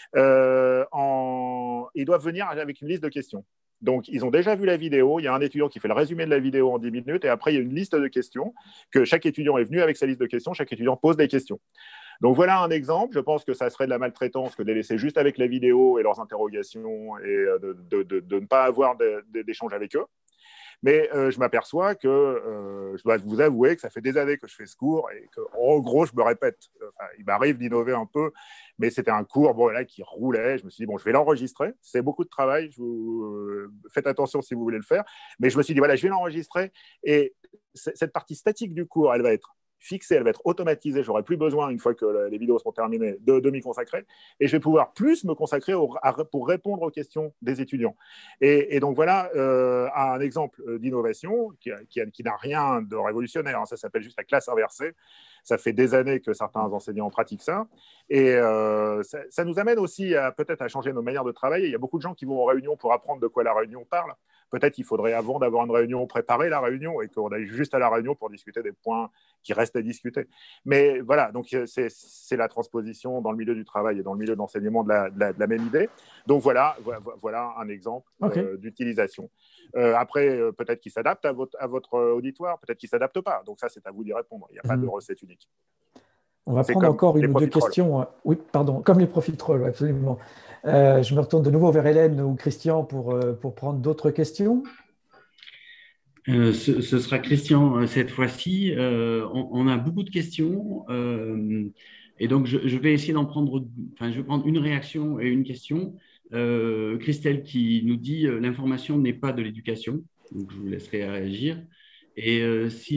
Ils doivent venir avec une liste de questions. Donc, ils ont déjà vu la vidéo. Il y a un étudiant qui fait le résumé de la vidéo en 10 minutes. Et après, il y a une liste de questions que chaque étudiant est venu avec sa liste de questions. Chaque étudiant pose des questions. Donc, voilà un exemple. Je pense que ça serait de la maltraitance que de les laisser juste avec la vidéo et leurs interrogations et de ne pas avoir d'échange avec eux. Mais je m'aperçois que je dois vous avouer que ça fait des années que je fais ce cours et qu'en gros, je me répète. Il m'arrive d'innover un peu, mais c'était un cours là, qui roulait. Je me suis dit, bon, je vais l'enregistrer. C'est beaucoup de travail. Faites attention si vous voulez le faire. Mais je me suis dit, voilà, je vais l'enregistrer. Et cette partie statique du cours, elle va être fixée, elle va être automatisée. Je n'aurai plus besoin, une fois que les vidéos seront terminées, de m'y consacrer. Et je vais pouvoir plus me consacrer pour répondre aux questions des étudiants. Et donc, voilà un exemple d'innovation qui n'a rien de révolutionnaire. Ça s'appelle juste la classe inversée. Ça fait des années que certains enseignants pratiquent ça. Et ça nous amène aussi peut-être à changer nos manières de travailler. Il y a beaucoup de gens qui vont en réunion pour apprendre de quoi la réunion parle. Peut-être qu'il faudrait, avant d'avoir une réunion, préparer la réunion et qu'on aille juste à la réunion pour discuter des points qui restent à discuter. Mais voilà, donc c'est la transposition dans le milieu du travail et dans le milieu de l'enseignement de la même idée. Donc voilà un exemple d'utilisation. Après, peut-être qu'il s'adapte à votre auditoire, peut-être qu'il ne s'adapte pas. Donc ça, c'est à vous d'y répondre. Il n'y a pas de recette unique. On va prendre encore une ou deux questions. Oui, pardon, comme les profiteroles, absolument. Je me retourne de nouveau vers Hélène ou Christian pour prendre d'autres questions. Ce sera Christian cette fois-ci. On a beaucoup de questions et donc je vais essayer d'en prendre. Enfin, je vais prendre une réaction et une question. Christelle qui nous dit l'information n'est pas de l'éducation. Donc je vous laisserai réagir. Et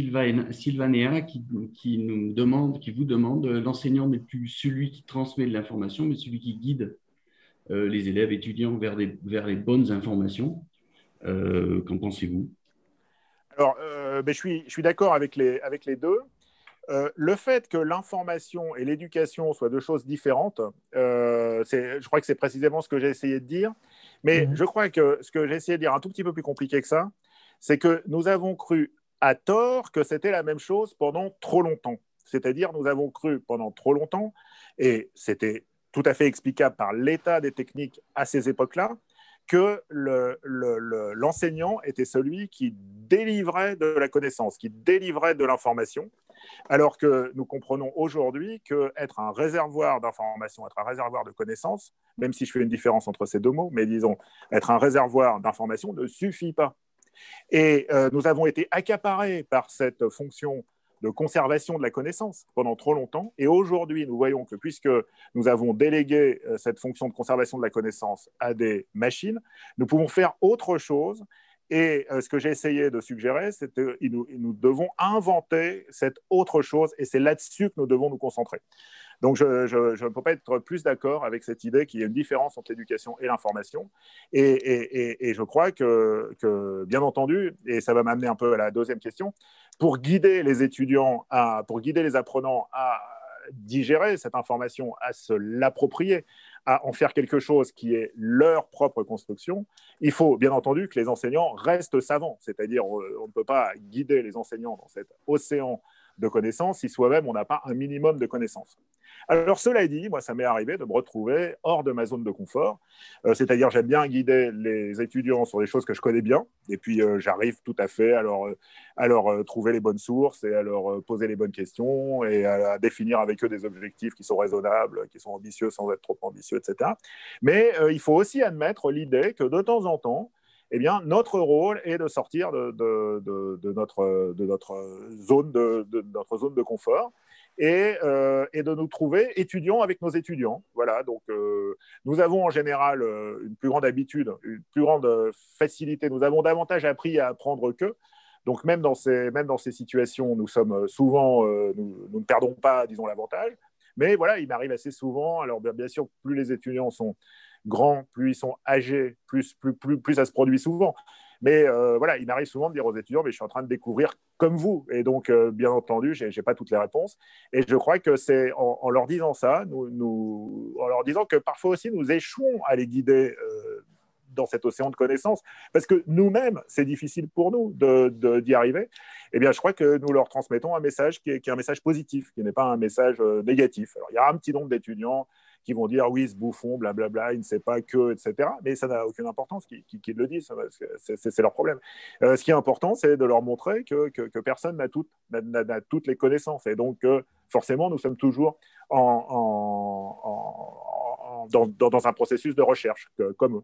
Sylvanea qui vous demande l'enseignant n'est plus celui qui transmet de l'information, mais celui qui guide les élèves étudiants vers les bonnes informations. Qu'en pensez-vous? Alors, je suis d'accord avec les deux. Le fait que l'information et l'éducation soient 2 choses différentes, je crois que c'est précisément ce que j'ai essayé de dire. Mais je crois que ce que j'ai essayé de dire un tout petit peu plus compliqué que ça, c'est que nous avons cru à tort que c'était la même chose pendant trop longtemps. C'est-à-dire, nous avons cru pendant trop longtemps, et c'était tout à fait explicable par l'état des techniques à ces époques-là, que l'enseignant était celui qui délivrait de la connaissance, qui délivrait de l'information, alors que nous comprenons aujourd'hui qu'être un réservoir d'information, être un réservoir de connaissances, même si je fais une différence entre ces 2 mots, mais disons, être un réservoir d'information ne suffit pas. Et nous avons été accaparés par cette fonction de conservation de la connaissance pendant trop longtemps. Et aujourd'hui, nous voyons que puisque nous avons délégué cette fonction de conservation de la connaissance à des machines, nous pouvons faire autre chose. Et ce que j'ai essayé de suggérer, c'est que nous devons inventer cette autre chose, et c'est là-dessus que nous devons nous concentrer. Donc, je ne peux pas être plus d'accord avec cette idée qu'il y a une différence entre l'éducation et l'information. Et je crois que, bien entendu, et ça va m'amener un peu à la deuxième question, pour guider les étudiants, pour guider les apprenants à digérer cette information, à se l'approprier, à en faire quelque chose qui est leur propre construction, il faut bien entendu que les enseignants restent savants. C'est-à-dire, on ne peut pas guider les enseignants dans cet océan de connaissances si soi-même on n'a pas un minimum de connaissances. Alors cela dit, moi ça m'est arrivé de me retrouver hors de ma zone de confort, c'est-à-dire j'aime bien guider les étudiants sur des choses que je connais bien, et puis j'arrive tout à fait à leur trouver les bonnes sources et à leur poser les bonnes questions et à définir avec eux des objectifs qui sont raisonnables, qui sont ambitieux sans être trop ambitieux, etc. Mais il faut aussi admettre l'idée que de temps en temps, eh bien, notre rôle est de sortir de notre zone de confort et de nous trouver étudiants avec nos étudiants. Voilà, donc nous avons en général une plus grande habitude, une plus grande facilité. Nous avons davantage appris à apprendre qu'eux. Donc même dans ces situations, nous sommes souvent, nous ne perdons pas, disons, l'avantage. Mais voilà, il m'arrive assez souvent. Alors bien sûr, plus les étudiants sont grands, plus ils sont âgés, plus ça se produit souvent. Mais voilà, il m'arrive souvent de dire aux étudiants, mais je suis en train de découvrir comme vous. Et donc, bien entendu, je n'ai pas toutes les réponses. Et je crois que c'est en leur disant ça, en leur disant que parfois aussi nous échouons à les guider dans cet océan de connaissances, parce que nous-mêmes, c'est difficile pour nous d'y arriver, eh bien, je crois que nous leur transmettons un message qui est un message positif, qui n'est pas un message négatif. Alors, il y a un petit nombre d'étudiants qui vont dire oui, ce bouffon, blablabla, il ne sait pas que, etc. Mais ça n'a aucune importance qu'ils le disent, c'est leur problème. Ce qui est important, c'est de leur montrer que personne n'a toutes les connaissances. Et donc, forcément, nous sommes toujours dans un processus de recherche, comme eux.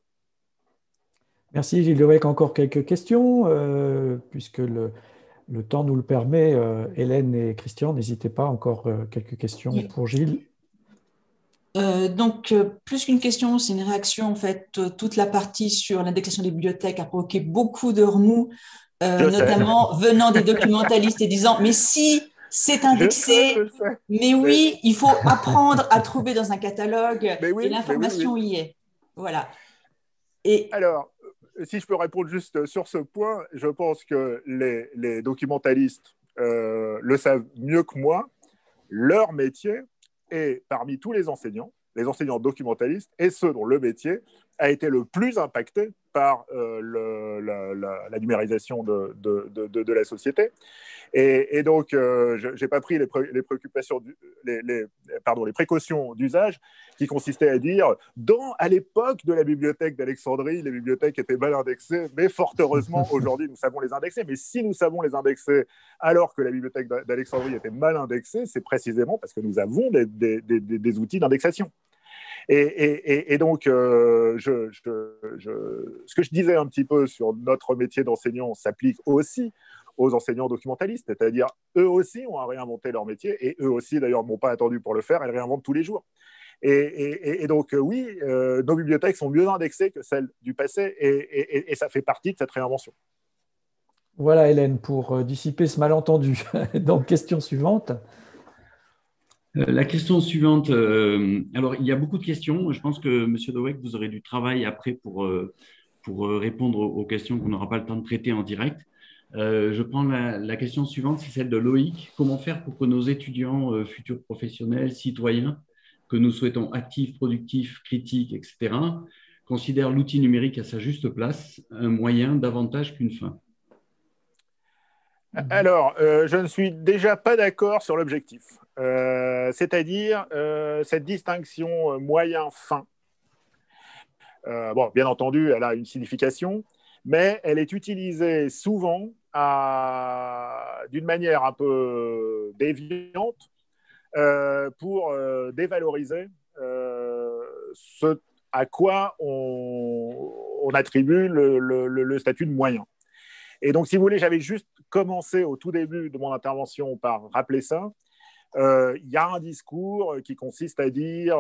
Merci Gilles Dewec. Encore quelques questions, puisque le temps nous le permet. Hélène et Christian, n'hésitez pas, encore quelques questions pour Gilles. Donc, plus qu'une question, c'est une réaction. En fait, toute la partie sur l'indexation des bibliothèques a provoqué beaucoup de remous, notamment venant des documentalistes et disant « mais si c'est indexé, je sais. Mais oui, il faut apprendre à trouver dans un catalogue oui, et l'information y est. » Voilà. Et alors, si je peux répondre juste sur ce point, je pense que les documentalistes le savent mieux que moi. Leur métier est, parmi tous les enseignants documentalistes, et ceux dont le métier a été le plus impacté par la numérisation de la société. Et donc, je n'ai pas pris les précautions d'usage qui consistaient à dire à l'époque de la bibliothèque d'Alexandrie, les bibliothèques étaient mal indexées, mais fort heureusement, aujourd'hui, nous savons les indexer. Mais si nous savons les indexer alors que la bibliothèque d'Alexandrie était mal indexée, c'est précisément parce que nous avons des outils d'indexation. Et donc, ce que je disais un petit peu sur notre métier d'enseignant s'applique aussi aux enseignants documentalistes, c'est-à-dire eux aussi ont à réinventer leur métier, et eux aussi d'ailleurs ne m'ont pas attendu pour le faire, elles réinventent tous les jours. Et donc oui, nos bibliothèques sont mieux indexées que celles du passé, et ça fait partie de cette réinvention. Voilà Hélène, pour dissiper ce malentendu. Donc question suivante. La question suivante, alors il y a beaucoup de questions. Je pense que M. Dewec, vous aurez du travail après pour répondre aux questions qu'on n'aura pas le temps de traiter en direct. Je prends la question suivante, c'est celle de Loïc. Comment faire pour que nos étudiants, futurs professionnels, citoyens, que nous souhaitons actifs, productifs, critiques, etc., considèrent l'outil numérique à sa juste place, un moyen davantage qu'une fin? Alors, je ne suis déjà pas d'accord sur l'objectif. C'est-à-dire cette distinction moyen-fin. Bon, bien entendu, elle a une signification, mais elle est utilisée souvent d'une manière un peu déviante pour dévaloriser ce à quoi on attribue le statut de moyen. Et donc, si vous voulez, j'avais juste commencé au tout début de mon intervention par rappeler ça. Il y a un discours qui consiste à dire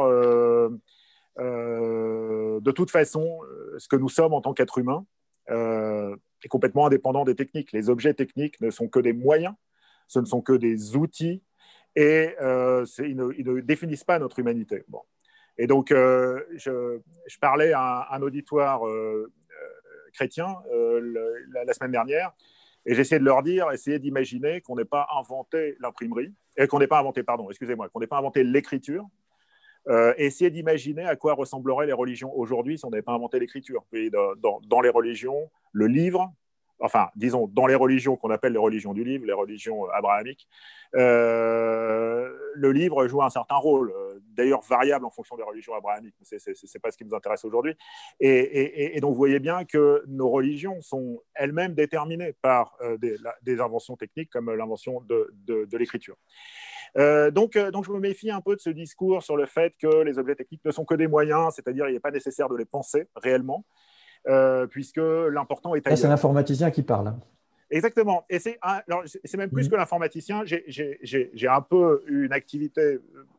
de toute façon, ce que nous sommes en tant qu'êtres humains est complètement indépendant des techniques. Les objets techniques ne sont que des moyens, ce ne sont que des outils, et ils ne définissent pas notre humanité. Bon. Et donc, je parlais à un auditoire chrétien la semaine dernière, et j'essayais de leur dire, essayez d'imaginer qu'on n'ait pas inventé l'imprimerie, qu'on n'ait pas inventé l'écriture, et essayez d'imaginer à quoi ressembleraient les religions aujourd'hui si on n'avait pas inventé l'écriture. Puis dans les religions, le livre, enfin, disons, dans les religions qu'on appelle les religions du livre, les religions abrahamiques, le livre joue un certain rôle, d'ailleurs variable en fonction des religions abrahamiques, mais ce n'est pas ce qui nous intéresse aujourd'hui. Et donc, vous voyez bien que nos religions sont elles-mêmes déterminées par des inventions techniques comme l'invention de l'écriture. Donc, je me méfie un peu de ce discours sur le fait que les objets techniques ne sont que des moyens, c'est-à-dire qu'il n'est pas nécessaire de les penser réellement, puisque l'important est ailleurs. Là, c'est l'informaticien qui parle. Exactement. Et c'est même plus que l'informaticien. J'ai un peu une activité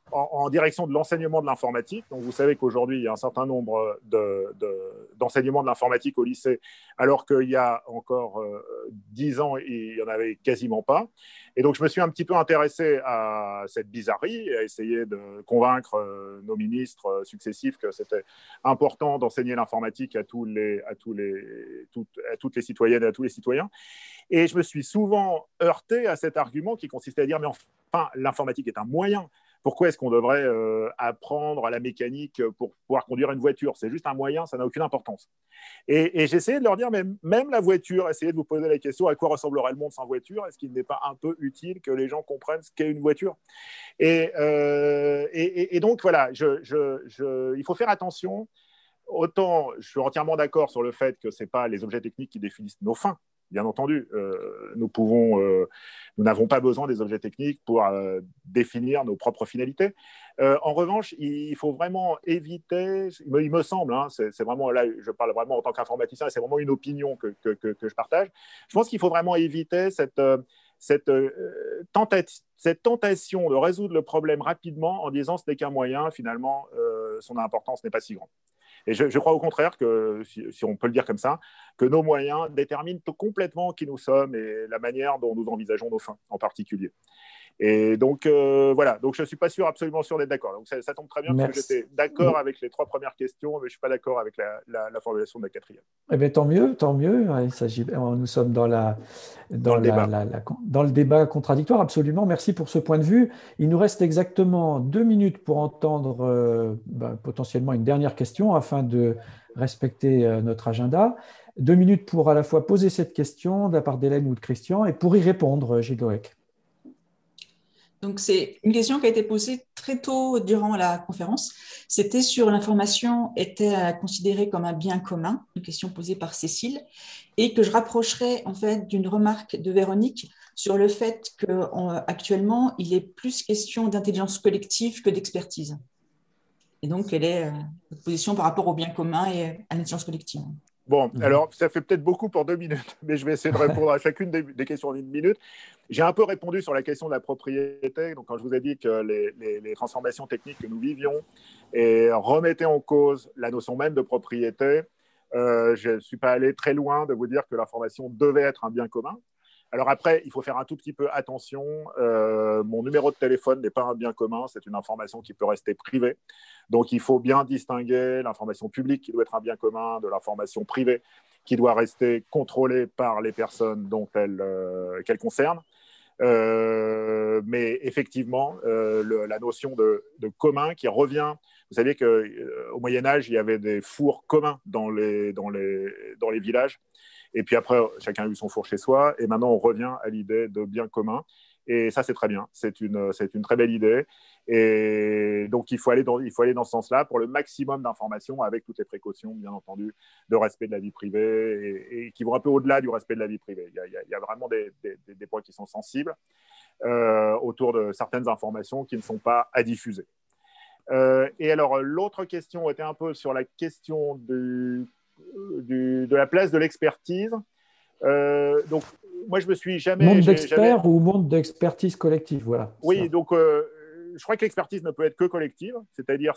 en direction de l'enseignement de l'informatique. Donc, vous savez qu'aujourd'hui, il y a un certain nombre d'enseignements de l'informatique au lycée, alors qu'il y a encore 10 ans, il n'y en avait quasiment pas. Et donc, je me suis un petit peu intéressé à cette bizarrerie, à essayer de convaincre nos ministres successifs que c'était important d'enseigner l'informatique à toutes les citoyennes et à tous les citoyens. Et je me suis souvent heurté à cet argument qui consistait à dire, mais enfin, l'informatique est un moyen. Pourquoi est-ce qu'on devrait apprendre à la mécanique pour pouvoir conduire une voiture? C'est juste un moyen, ça n'a aucune importance. Et j'essayais de leur dire, mais même la voiture, essayez de vous poser la question, à quoi ressemblerait le monde sans voiture? Est-ce qu'il n'est pas un peu utile que les gens comprennent ce qu'est une voiture? Et donc, voilà, il faut faire attention. Autant, je suis entièrement d'accord sur le fait que ce n'est pas les objets techniques qui définissent nos fins. Bien entendu, nous n'avons pas besoin des objets techniques pour définir nos propres finalités. En revanche, il faut vraiment éviter, il me semble, hein, c'est vraiment, là je parle vraiment en tant qu'informaticien, c'est vraiment une opinion que je partage, je pense qu'il faut vraiment éviter cette tentation de résoudre le problème rapidement en disant ce n'est qu'un moyen, finalement, son importance n'est pas si grande. Et je crois au contraire que, si on peut le dire comme ça, que nos moyens déterminent complètement qui nous sommes et la manière dont nous envisageons nos fins en particulier. Et donc, voilà. Donc, je ne suis pas absolument sûr d'être d'accord. Donc, ça tombe très bien. Merci. Parce que j'étais d'accord avec les 3 premières questions, mais je ne suis pas d'accord avec la formulation de la 4e. Eh bien, tant mieux, tant mieux. Nous sommes dans le débat contradictoire, absolument. Merci pour ce point de vue. Il nous reste exactement 2 minutes pour entendre potentiellement une dernière question afin de respecter notre agenda. 2 minutes pour à la fois poser cette question de la part d'Hélène ou de Christian et pour y répondre, Gilles Goec. Donc, c'est une question qui a été posée très tôt durant la conférence. C'était sur l'information était considérée comme un bien commun, une question posée par Cécile, et que je rapprocherai en fait d'une remarque de Véronique sur le fait qu'actuellement, il est plus question d'intelligence collective que d'expertise. Et donc, quelle est votre position par rapport au bien commun et à l'intelligence collective? Bon, alors, ça fait peut-être beaucoup pour 2 minutes, mais je vais essayer de répondre à chacune des questions en 1 minute. J'ai un peu répondu sur la question de la propriété. Donc, quand je vous ai dit que les transformations techniques que nous vivions remettaient en cause la notion même de propriété, je ne suis pas allé très loin de vous dire que l'information devait être un bien commun. Alors après, il faut faire un tout petit peu attention. Mon numéro de téléphone n'est pas un bien commun, c'est une information qui peut rester privée. Donc, il faut bien distinguer l'information publique qui doit être un bien commun de l'information privée qui doit rester contrôlée par les personnes dont qu'elle concerne. Mais effectivement, la notion de commun qui revient. Vous savez qu'au Moyen-Âge, il y avait des fours communs dans les villages. Et puis après, chacun a eu son four chez soi. Et maintenant, on revient à l'idée de bien commun. Et ça, c'est très bien. C'est une très belle idée. Et donc, il faut aller dans ce sens-là pour le maximum d'informations avec toutes les précautions, bien entendu, de respect de la vie privée et qui vont un peu au-delà du respect de la vie privée. Il y a vraiment des points qui sont sensibles autour de certaines informations qui ne sont pas à diffuser. Et alors, l'autre question était un peu sur la question de la place de l'expertise. Donc, moi, je me suis jamais... Monde d'experts ou monde d'expertise collective, voilà. Oui, ça. donc je crois que l'expertise ne peut être que collective, c'est-à-dire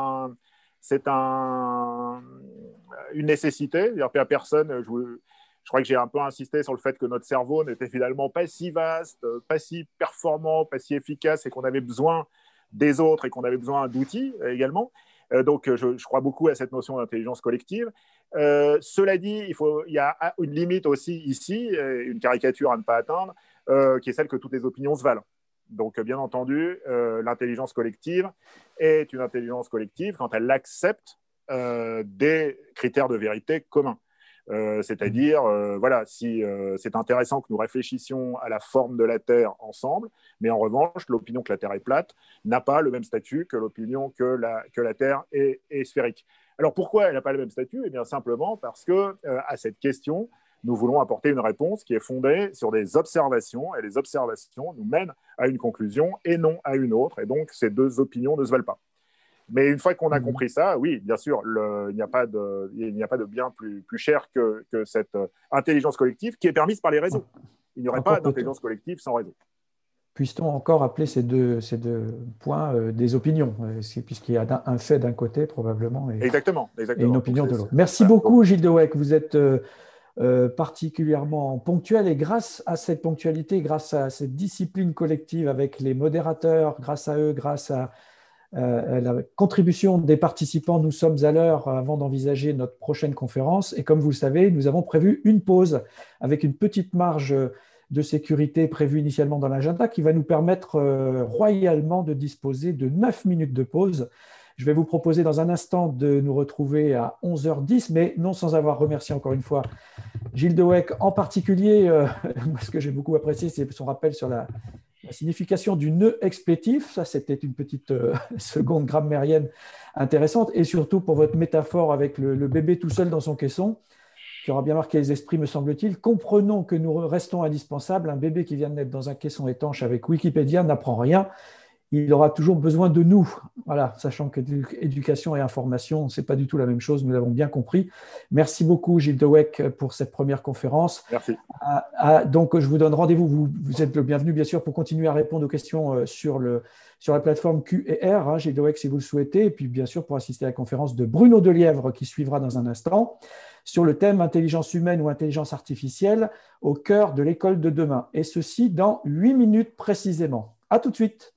une nécessité. C'est-à-dire qu'à personne, je crois que j'ai un peu insisté sur le fait que notre cerveau n'était finalement pas si vaste, pas si performant, pas si efficace et qu'on avait besoin des autres et qu'on avait besoin d'outils également. Donc, je crois beaucoup à cette notion d'intelligence collective. Cela dit, il y a une limite aussi ici, une caricature à ne pas atteindre, qui est celle que toutes les opinions se valent. Donc, bien entendu, l'intelligence collective est une intelligence collective quand elle accepte des critères de vérité communs. C'est-à-dire, voilà, si c'est intéressant que nous réfléchissions à la forme de la Terre ensemble, mais en revanche, l'opinion que la Terre est plate n'a pas le même statut que l'opinion que la Terre est sphérique. Alors, pourquoi elle n'a pas le même statut? Eh bien, simplement parce que à cette question, nous voulons apporter une réponse qui est fondée sur des observations, et les observations nous mènent à une conclusion et non à une autre, et donc ces 2 opinions ne se valent pas. Mais une fois qu'on a compris ça, oui, bien sûr, il n'y a pas de bien plus cher que cette intelligence collective qui est permise par les réseaux. Il n'y aurait pas d'intelligence collective sans réseau. puisse-t-on encore appeler ces deux points des opinions, puisqu'il y a un fait d'un côté probablement exactement. Et une opinion de l'autre. Merci voilà. beaucoup Gilles de Weck, vous êtes particulièrement ponctuel et grâce à cette ponctualité, grâce à cette discipline collective avec les modérateurs, grâce à eux, grâce à la contribution des participants, nous sommes à l'heure avant d'envisager notre prochaine conférence. Et comme vous le savez, nous avons prévu une pause avec une petite marge de sécurité prévue initialement dans l'agenda qui va nous permettre royalement de disposer de 9 minutes de pause. Je vais vous proposer dans un instant de nous retrouver à 11h10, mais non sans avoir remercié encore une fois Gilles de Weck, en particulier, ce que j'ai beaucoup apprécié, c'est son rappel sur la signification du nœud explétif. Ça, c'était une petite seconde grammairienne intéressante, et surtout pour votre métaphore avec le bébé tout seul dans son caisson, qui aura bien marqué les esprits, me semble-t-il. Comprenons que nous restons indispensables. Un bébé qui vient de naître dans un caisson étanche avec Wikipédia n'apprend rien. Il aura toujours besoin de nous. Voilà, sachant que éducation et information, ce n'est pas du tout la même chose, nous l'avons bien compris. Merci beaucoup, Gilles de Weck, pour cette première conférence. Merci. Donc, je vous donne rendez-vous. Vous êtes le bienvenu, bien sûr, pour continuer à répondre aux questions sur la plateforme Q&R, Gilles de Weck, si vous le souhaitez, et puis, bien sûr, pour assister à la conférence de Bruno Delièvre, qui suivra dans un instant, sur le thème intelligence humaine ou intelligence artificielle au cœur de l'école de demain. Et ceci dans 8 minutes précisément. À tout de suite.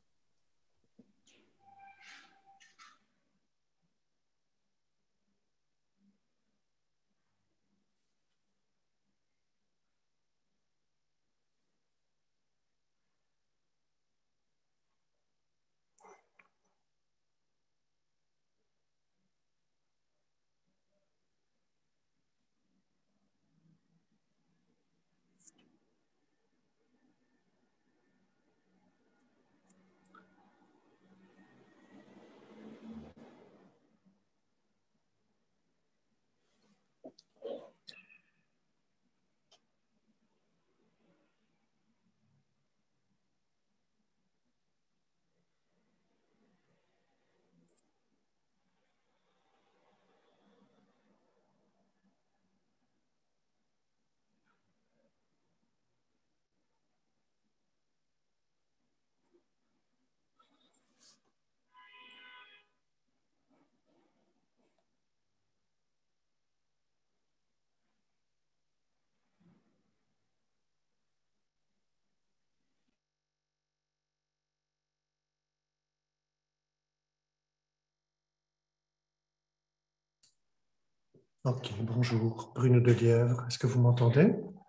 Ok, bonjour, Bruno Delièvre, est-ce que vous m'entendez?